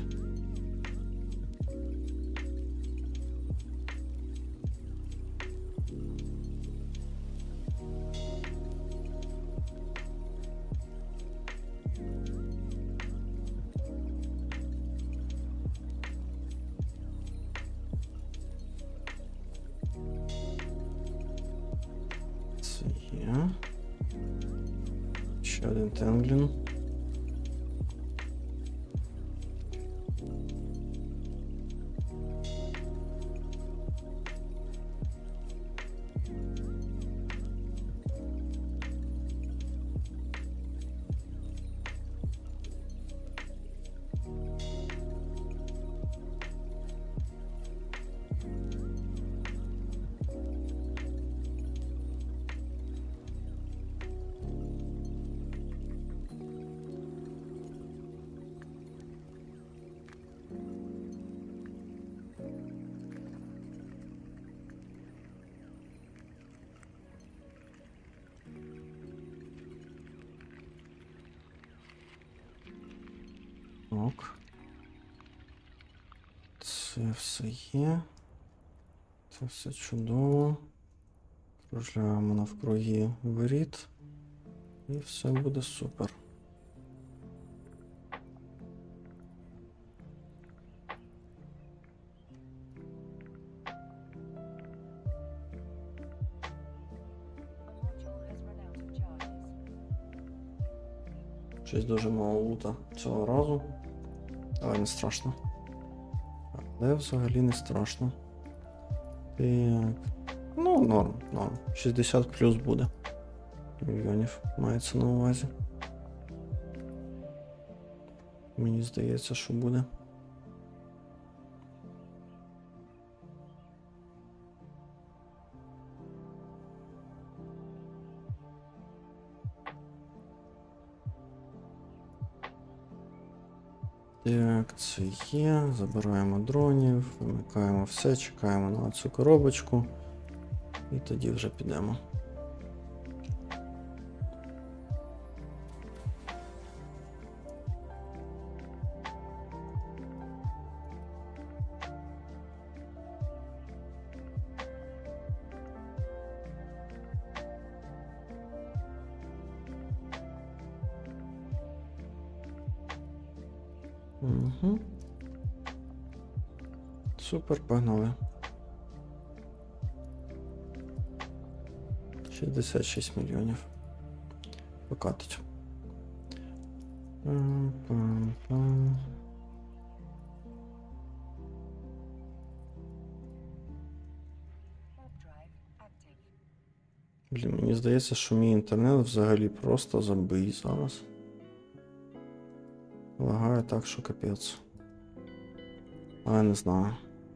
Є. Ще один тенглін. Ок. Це все є. Це все чудово. Кружляємо навкруги воріт. І все буде супер. Щось дуже мало лута цього разу. Але не страшно. Але взагалі не страшно. Так. Ну, норм, норм. шістдесят плюс буде. Мільйонів мається на увазі. Мені здається, що буде. Так, це є. Забираємо дронів, вимикаємо все, чекаємо на цю коробочку. І тоді вже підемо. Угу. Супер, погнали. шістдесят шість мільйонів. Покатить. Пам-пам-пам. Блін, мені здається, що мій інтернет взагалі просто забий зараз. Лагає так, що капець. А я не знаю.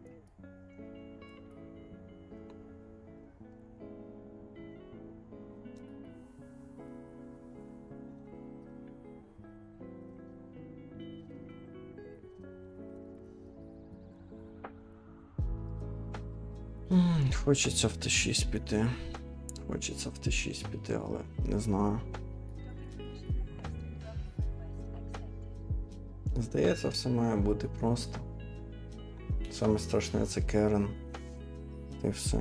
М, Хочеться в Т шість піти. Хочеться в Т шість піти, але не знаю. Здається, все має бути просто. Саме страшне це Керен. І все.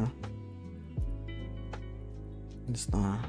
Не знаю.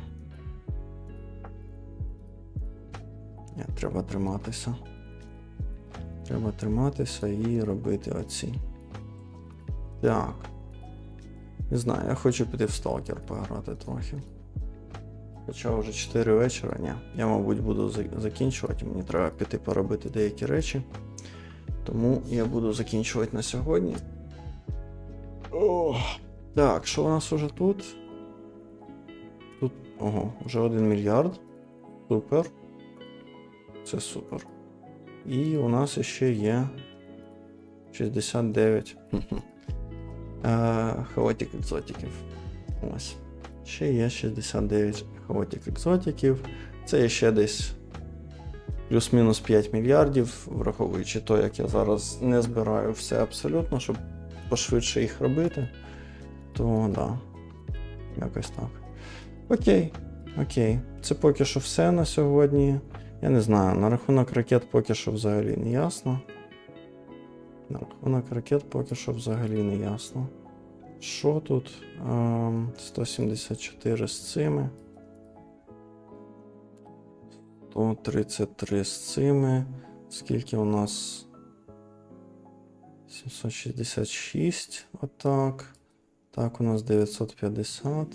Ні, треба триматися. Треба триматися і робити оці. Так. Не знаю, я хочу піти в Сталкер пограти трохи. Хоча вже чотири вечора, ні. Я, мабуть, буду закінчувати, мені треба піти поробити деякі речі. Тому я буду закінчувати на сьогодні. Ох. Так, що у нас уже тут? Тут, ого, вже один мільярд. Супер. Це супер. І у нас ще є шістдесят дев'ять. Хаотик екзотиків. Ось. Ще є шістдесят дев'ять хаотик екзотиків. Це є ще десь плюс-мінус п'ять мільярдів, враховуючи то, як я зараз не збираю все абсолютно, щоб пошвидше їх робити. То, да. Якось так. Окей. Окей. Це поки що все на сьогодні. Я не знаю, на рахунок ракет поки що взагалі не ясно. На рахунок ракет поки що взагалі не ясно. Що тут? Ем, сто сімдесят чотири з цими. сто тридцять три з цими. Скільки у нас? сімсот шістдесят шість. Отак. Так, у нас дев'ятсот п'ятдесят.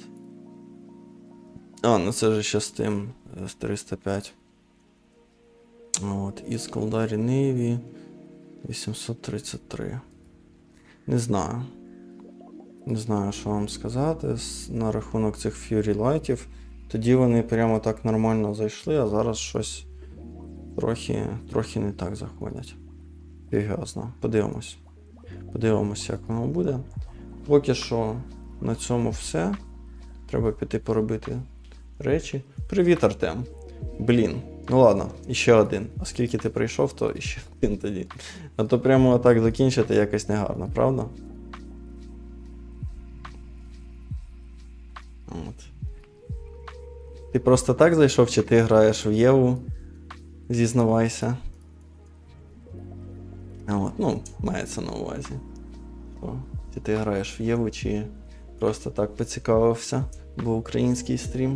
А, ну це ж ще з тим. З триста п'ять. От, і з Колдарі Navy вісімсот тридцять три. Не знаю. Не знаю, що вам сказати на рахунок цих Fury Light'ів. Тоді вони прямо так нормально зайшли, а зараз щось трохи, трохи не так заходять. Фігазно. Подивимось. Подивимось, як воно буде. Поки що на цьому все. Треба піти поробити речі. Привіт, Артем. Блін. Ну ладно, іще один. Оскільки ти прийшов, то іще один тоді. А то прямо так закінчити якось негарно, правда? От. Ти просто так зайшов, чи ти граєш в Єву? Зізнавайся. От, ну, мається на увазі. То, чи ти граєш в Єву, чи просто так поцікавився, бо український стрім.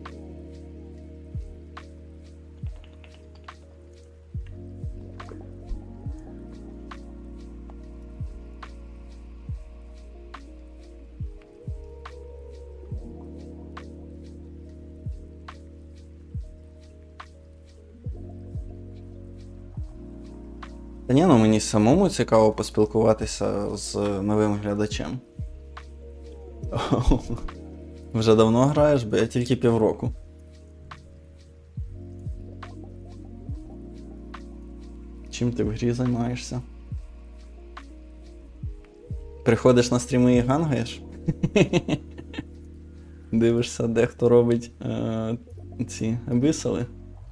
Та ні, ну мені самому цікаво поспілкуватися з новим глядачем. Вже давно граєш, бо я тільки півроку. Чим ти в грі займаєшся? Приходиш на стріми і гангаєш? Дивишся, де хто робить е- ці абисали?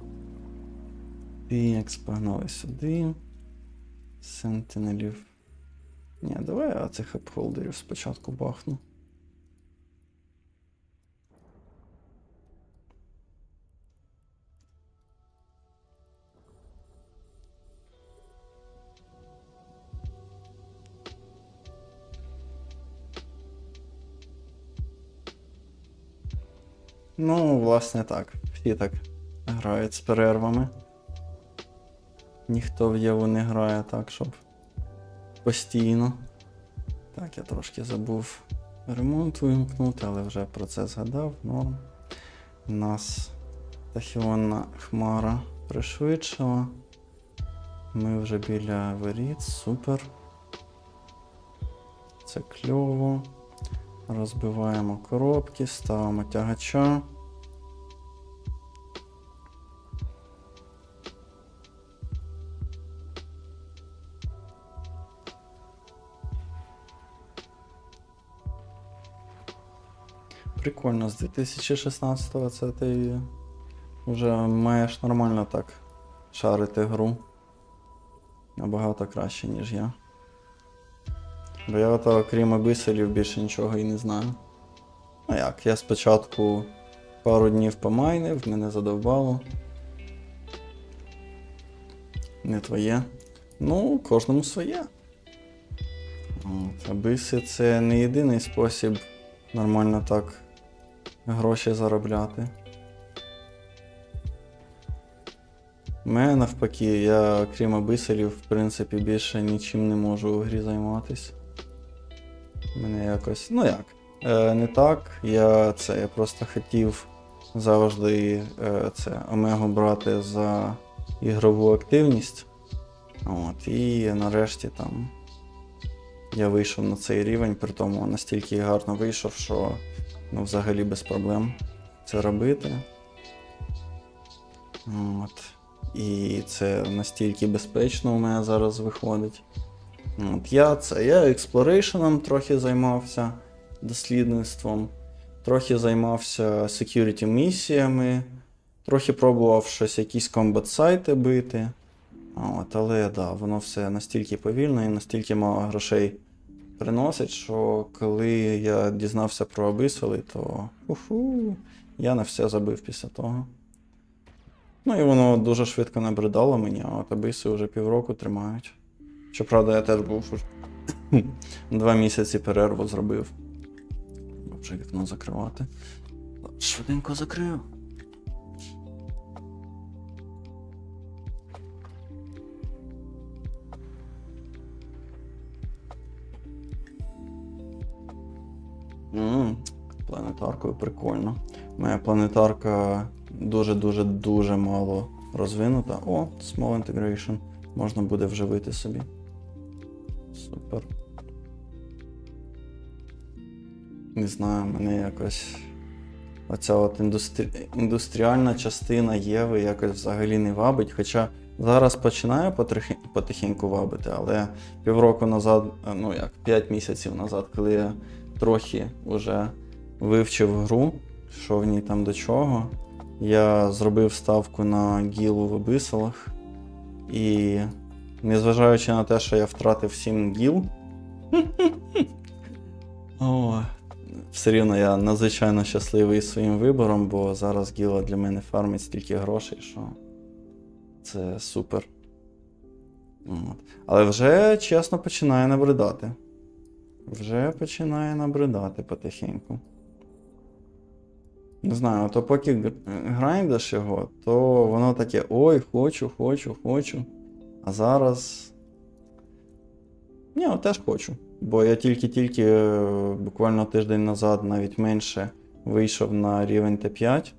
Так, спогнали сюди. Сентинелів. Ні, давай я цих апхолдерів спочатку бахну. Ну, власне так. Всі так грають з перервами. Ніхто в Єву не грає так, щоб постійно. Так, я трошки забув ремонт вимкнути, але вже про це згадав. Норм. У нас тахіонна хмара пришвидшила. Ми вже біля воріт, супер. Це кльово. Розбиваємо коробки, ставимо тягача. Прикольно, з дві тисячі шістнадцятого це ти вже маєш нормально так шарити гру. Набагато краще, ніж я. Бо я ото, окрім обиселів, більше нічого і не знаю. Ну як, я спочатку пару днів помайнив, мене задовбало. Не твоє. Ну, кожному своє. От, абиси це не єдиний спосіб нормально так гроші заробляти. У мене навпаки, я крім абиселів, в принципі, більше нічим не можу у грі займатися. Мене якось, ну як, е, не так, я це, я просто хотів завжди е, це, Омегу брати за ігрову активність. От, і нарешті там я вийшов на цей рівень, при тому настільки гарно вийшов, що ну, взагалі без проблем це робити. От. І це настільки безпечно у мене зараз виходить. От я це, я експлорейшеном трохи займався, дослідництвом, трохи займався security місіями, трохи пробував щось, якісь комбат-сайти бити. От, але да, воно все настільки повільно і настільки мало грошей приносить, що коли я дізнався про абисали, то уху, я на все забив після того. Ну і воно дуже швидко набридало мені, а от абиси вже півроку тримають. Щоправда, я теж був два місяці перерву зробив. Вже вікно закривати. Швиденько закрив. Ммм, планетаркою прикольно. Моя планетарка дуже-дуже-дуже мало розвинута. О, Small Integration. Можна буде вживити собі. Супер. Не знаю, мене якось оця от індустрі... індустріальна частина Єви якось взагалі не вабить. Хоча зараз починаю потрохи... потихеньку вабити, але півроку назад, ну як, п'ять місяців назад, коли я трохи вже вивчив гру, що в ній там до чого, я зробив ставку на гілу в абисалах. І незважаючи на те, що я втратив сім гіл, о, все рівно я надзвичайно щасливий своїм вибором, бо зараз гіла для мене фармить стільки грошей, що це супер. От. Але вже, чесно, починає набридати. Вже починає набридати потихеньку. Не знаю, то поки грайндиш його, то воно таке: ой, хочу, хочу, хочу. А зараз... Ні, теж хочу. Бо я тільки-тільки, буквально тиждень назад, навіть менше, вийшов на рівень Т п'ять.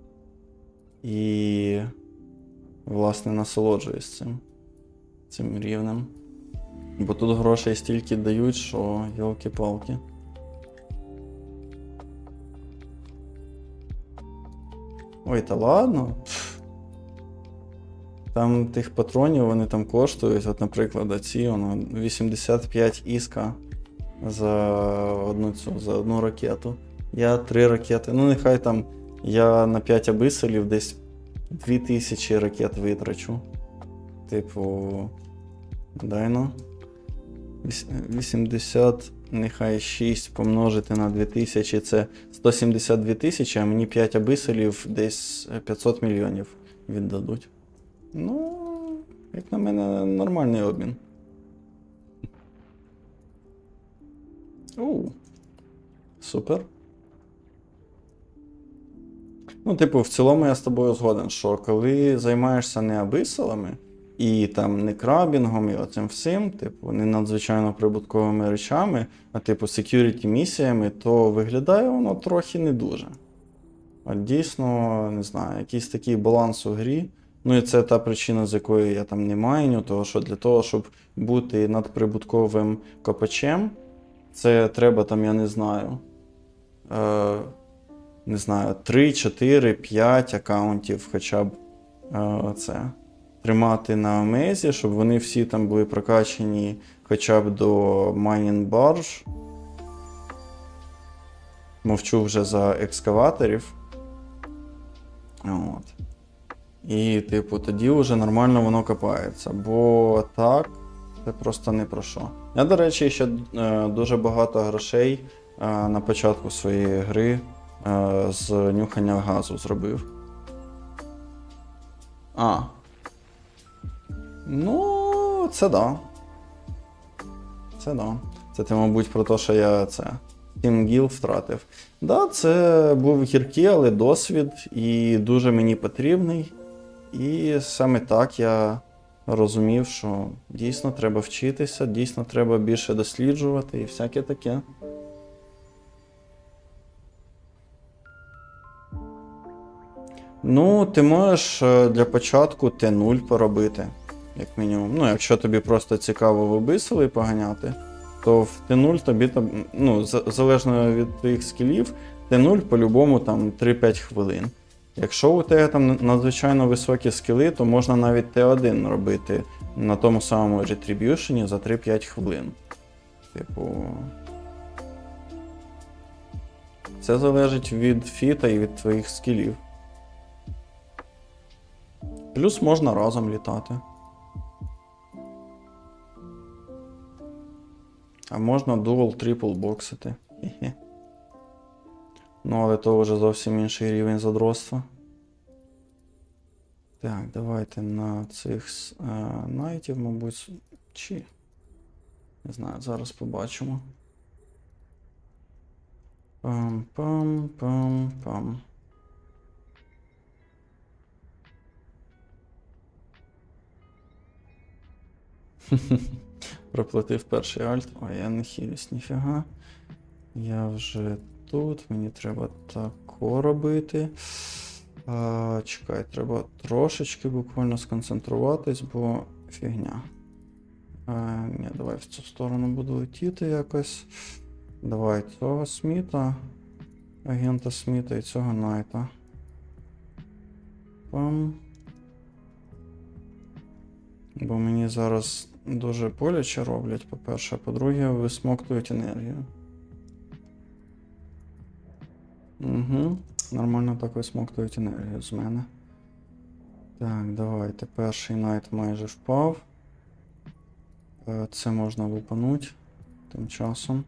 І, власне, насолоджуюсь цим, цим рівнем. Бо тут грошей стільки дають, що йолки-палки. Ой, та ладно. Там тих патронів, вони там коштують, от, наприклад, ці, воно, вісімдесят п'ять іска за одну цю, за одну ракету. Я три ракети, ну нехай там я на п'ять абиселів десь дві тисячі ракет витрачу. Типу, дай ну. вісімдесят, нехай шість помножити на дві тисячі, це сто сімдесят дві тисячі, а мені п'ять абиселів десь п'ятсот мільйонів віддадуть. Ну, як на мене, нормальний обмін. Оу, супер. Ну, типу, в цілому я з тобою згоден, що коли займаєшся не абисалами, і там не крабінгом, і оцим всім, типу, не надзвичайно прибутковими речами, а типу security місіями, то виглядає воно трохи не дуже. От дійсно, не знаю, якийсь такий баланс у грі. Ну і це та причина, з якої я там не майню, тому що для того, щоб бути надприбутковим копачем, це треба там, я не знаю, е, не знаю, три, чотири, п'ять аккаунтів хоча б е, це, тримати на Омезі, щоб вони всі там були прокачені хоча б до майнінг барж. Мовчу вже за екскаваторів. От. І, типу, тоді вже нормально воно копається. Бо так, це просто не про що. Я, до речі, ще е, дуже багато грошей е, на початку своєї гри е, з нюхання газу зробив. А. Ну, це да. Це да. Це ти, мабуть, про те, що я це Steam Guild втратив. Да, це був гіркий, але досвід і дуже мені потрібний. І саме так я розумів, що дійсно треба вчитися, дійсно треба більше досліджувати і всяке таке. Ну, ти можеш для початку Т нуль поробити, як мінімум. Ну, якщо тобі просто цікаво вибисили поганяти, то в Т нуль тобі, ну, залежно від твоїх скілів, Т нуль по-любому там три-п'ять хвилин. Якщо у тебе там надзвичайно високі скіли, то можна навіть Т один робити на тому самому Retribution за три-п'ять хвилин. Типу. Це залежить від фіта і від твоїх скілів. Плюс можна разом літати. А можна дуал-трипл боксити. Хе-хе. Ну, але то вже зовсім інший рівень задротства. Так, давайте на цих е, найтів, мабуть, чи... Не знаю, зараз побачимо. Пам-пам-пам-пам. Проплатив перший альт. Ой, я не хилюсь, ніфіга. Я вже тут, мені треба тако робити. А, чекай, треба трошечки буквально сконцентруватись, бо фігня. А, ні, давай в цю сторону буду летіти якось. Давай цього Сміта, агента Сміта і цього Найта. Пам. Бо мені зараз дуже боляче роблять, по-перше, по-друге, висмоктують енергію. Угу. Нормально так висмоктують енергію з мене. Так, давайте. Перший найт майже впав. Це можна лупанути тим часом.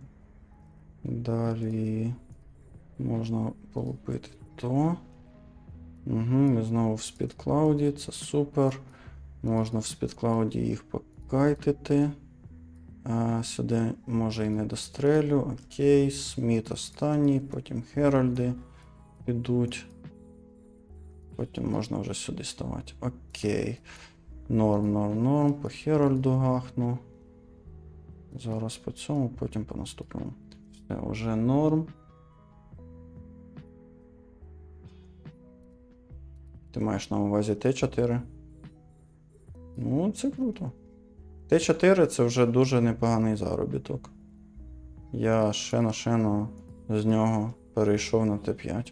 Далі можна полупити то. Угу, ми знову в спідклауді, це супер. Можна в спідклауді їх покайтити. А, сюди може і не дострелю. Окей, Сміт останній, потім Херальди підуть. Потім можна вже сюди ставати. Окей. Норм, норм, норм. По Херальду гахну. Зараз по цьому, потім по наступному. Все, вже норм. Ти маєш на увазі Т чотири? Ну, це круто. Т чотири це вже дуже непоганий заробіток. Я шено-шено з нього перейшов на Т п'ять.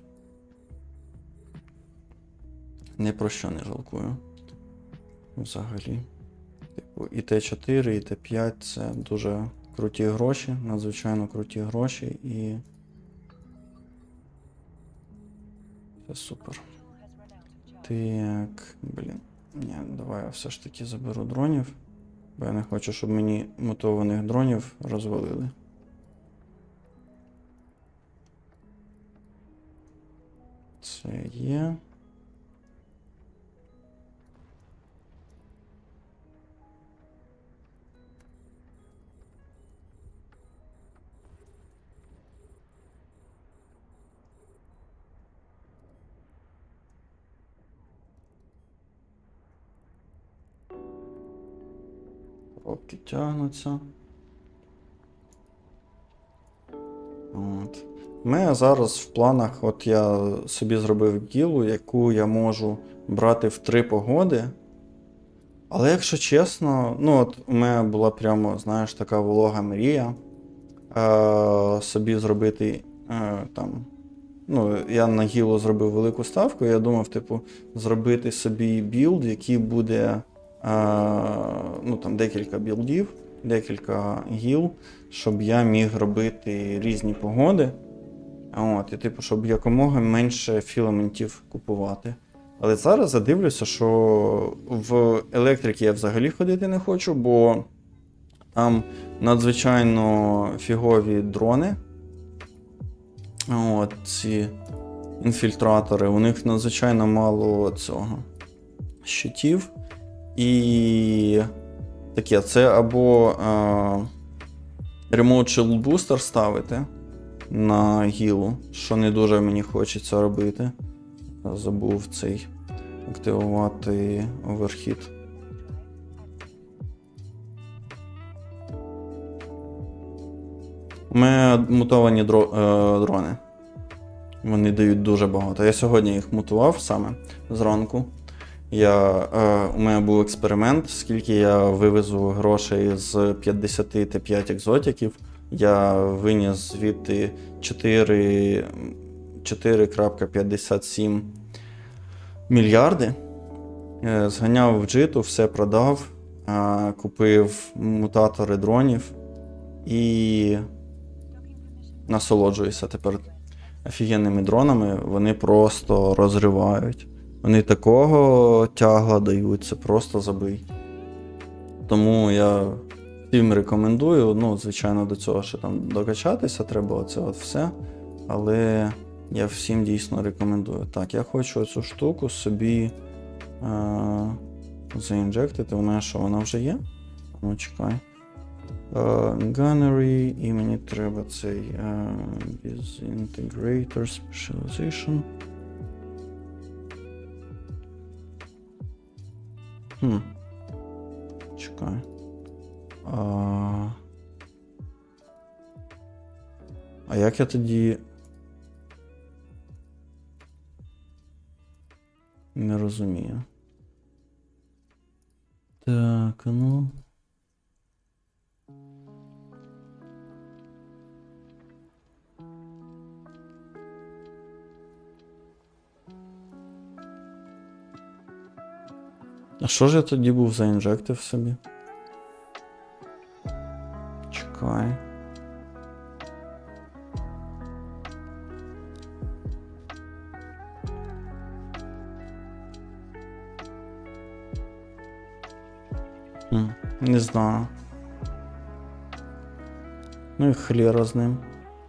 Ні про що не жалкую. Взагалі. Типу, і Т чотири, і Т п'ять це дуже круті гроші, надзвичайно круті гроші і це супер. Так, блін. Ні, давай я все ж таки заберу дронів, бо я не хочу, щоб мені мутованих дронів розвалили. Це є. Попки тягнуться. От. У мене зараз в планах, от я собі зробив гілу, яку я можу брати в три погоди. Але якщо чесно, ну от у мене була прямо, знаєш, така волога мрія е- собі зробити е- там. Ну, я на гілу зробив велику ставку, і я думав, типу, зробити собі білд, який буде е- ну, там, декілька білдів, декілька гіл, щоб я міг робити різні погоди. От, і типу, щоб якомога менше філаментів купувати. Але зараз я дивлюся, що в електрики я взагалі ходити не хочу, бо там надзвичайно фігові дрони. От, ці інфільтратори, у них надзвичайно мало цього щитів. І таке, це або а, Remote Shield Booster ставити на гілу, що не дуже мені хочеться робити. Забув цей активувати оверхіт. У мене мутовані дро, е, дрони. Вони дають дуже багато. Я сьогодні їх мутував саме зранку. Я, е, у мене був експеримент, скільки я вивезу грошей з п'ятдесят Т п'ять екзотиків. Я виніс звідти чотири крапка п'ятдесят сім мільярди. Зганяв в джиту, все продав, купив мутатори дронів і насолоджуюся тепер офігенними дронами. Вони просто розривають. Вони такого тягла дають, це просто забий. Тому я всім рекомендую, ну, звичайно, до цього ще там докачатися, треба оце от все. Але я всім дійсно рекомендую. Так, я хочу цю штуку собі е- заінжектити. У мене що, вона вже є? Ну, чекай. Gunnery, і мені треба цей uh, Disintegrator Specialization. Хм. Чекай. А... а як я тоді... Не розумію. Так, ну... А що ж я тоді був заінжектив собі? Чекай. Хм, не знаю. Ну і хліра з ним.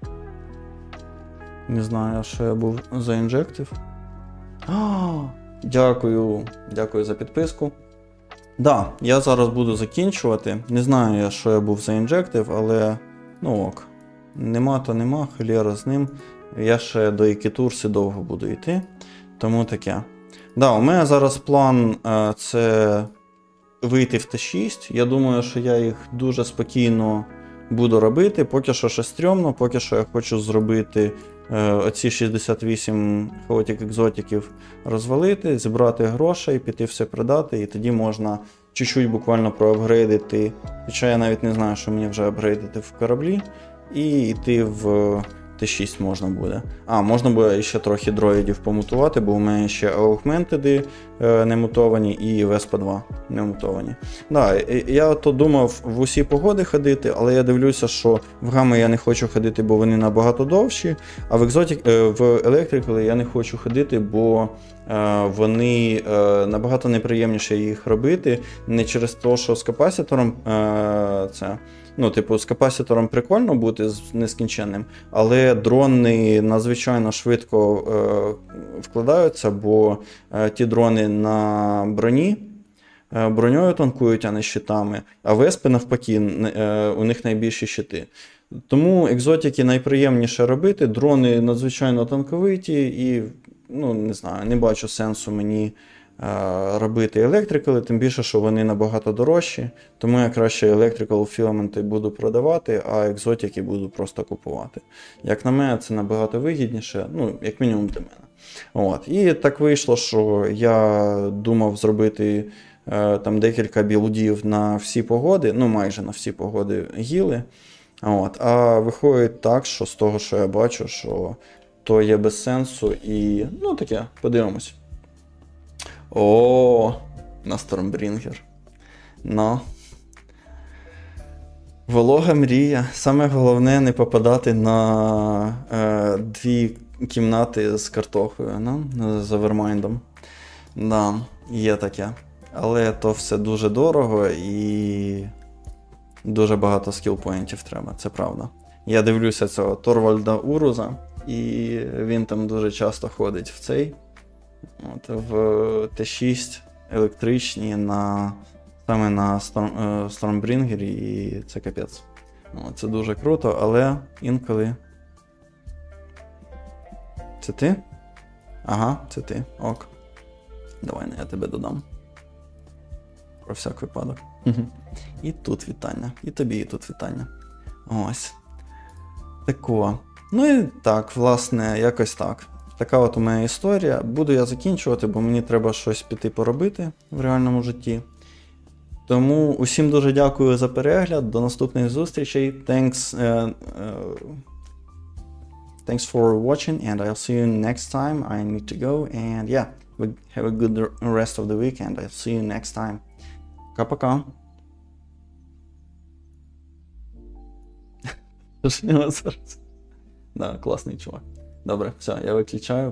Не знаю, що я був заінжектив. А, дякую, дякую за підписку. Да, я зараз буду закінчувати. Не знаю я, що я був заінжектив, але ну ок. Нема то нема, хліра з ним. Я ще до Ікітурси довго буду йти. Тому таке. Да, у мене зараз план е, це вийти в Т шість. Я думаю, що я їх дуже спокійно буду робити. Поки що ще стрьомно, поки що я хочу зробити е, оці шістдесят вісім хаотик екзотиків розвалити, зібрати грошей, піти все продати, і тоді можна чуть-чуть буквально проапгрейдити. Хоча я навіть не знаю, що мені вже апгрейдити в кораблі, і йти в Т шість можна буде. А, можна буде ще трохи дроїдів помутувати, бо у мене ще аугментеди е, не мутовані і Веспа два не мутовані. Да, я то думав в усі погоди ходити, але я дивлюся, що в гами я не хочу ходити, бо вони набагато довші, а в екзотик, е, в електрикали я не хочу ходити, бо е, вони е, набагато неприємніше їх робити, не через те, що з капасітором е, це... Ну, типу, з капасітором прикольно бути з нескінченним, але дрони надзвичайно швидко е, вкладаються, бо е, ті дрони на броні е, броньою танкують, а не щитами, а веспи навпаки, е, у них найбільші щити. Тому екзотики найприємніше робити, дрони надзвичайно танковиті і, ну, не знаю, не бачу сенсу мені робити електрикали, тим більше, що вони набагато дорожчі, тому я краще електрикал філаменти буду продавати, а екзотики буду просто купувати. Як на мене, це набагато вигідніше, ну, як мінімум для мене. От. І так вийшло, що я думав зробити е, там декілька білдів на всі погоди, ну майже на всі погоди гіли. От. А виходить так, що з того, що я бачу, що то є без сенсу і, ну таке, подивимось. О, на Stormbringer. Ну. Волога мрія. Саме головне не попадати на е, дві кімнати з картохою, ну, з овермайндом. Да, є таке. Але то все дуже дорого і дуже багато скілпоінтів треба, це правда. Я дивлюся цього Торвальда Уруза, і він там дуже часто ходить в цей. От, в Т шість електричні на, саме на Stormbringer, і це капець. От, це дуже круто, але інколи... Це ти? Ага, це ти. Ок. Давай, я тебе додам. Про всяк випадок. І тут вітання. І тобі і тут вітання. Ось. Тако. Ну і так, власне, якось так. Така от у мене історія. Буду я закінчувати, бо мені треба щось піти поробити в реальному житті. Тому усім дуже дякую за перегляд. До наступних зустрічей. Thanks, uh, uh, thanks for watching, and I'll see you next time. I need to go, and yeah, have a good rest of the week, and I'll see you next time. Пока-пока. Да, класний чувак. Добре, все, я виключаю.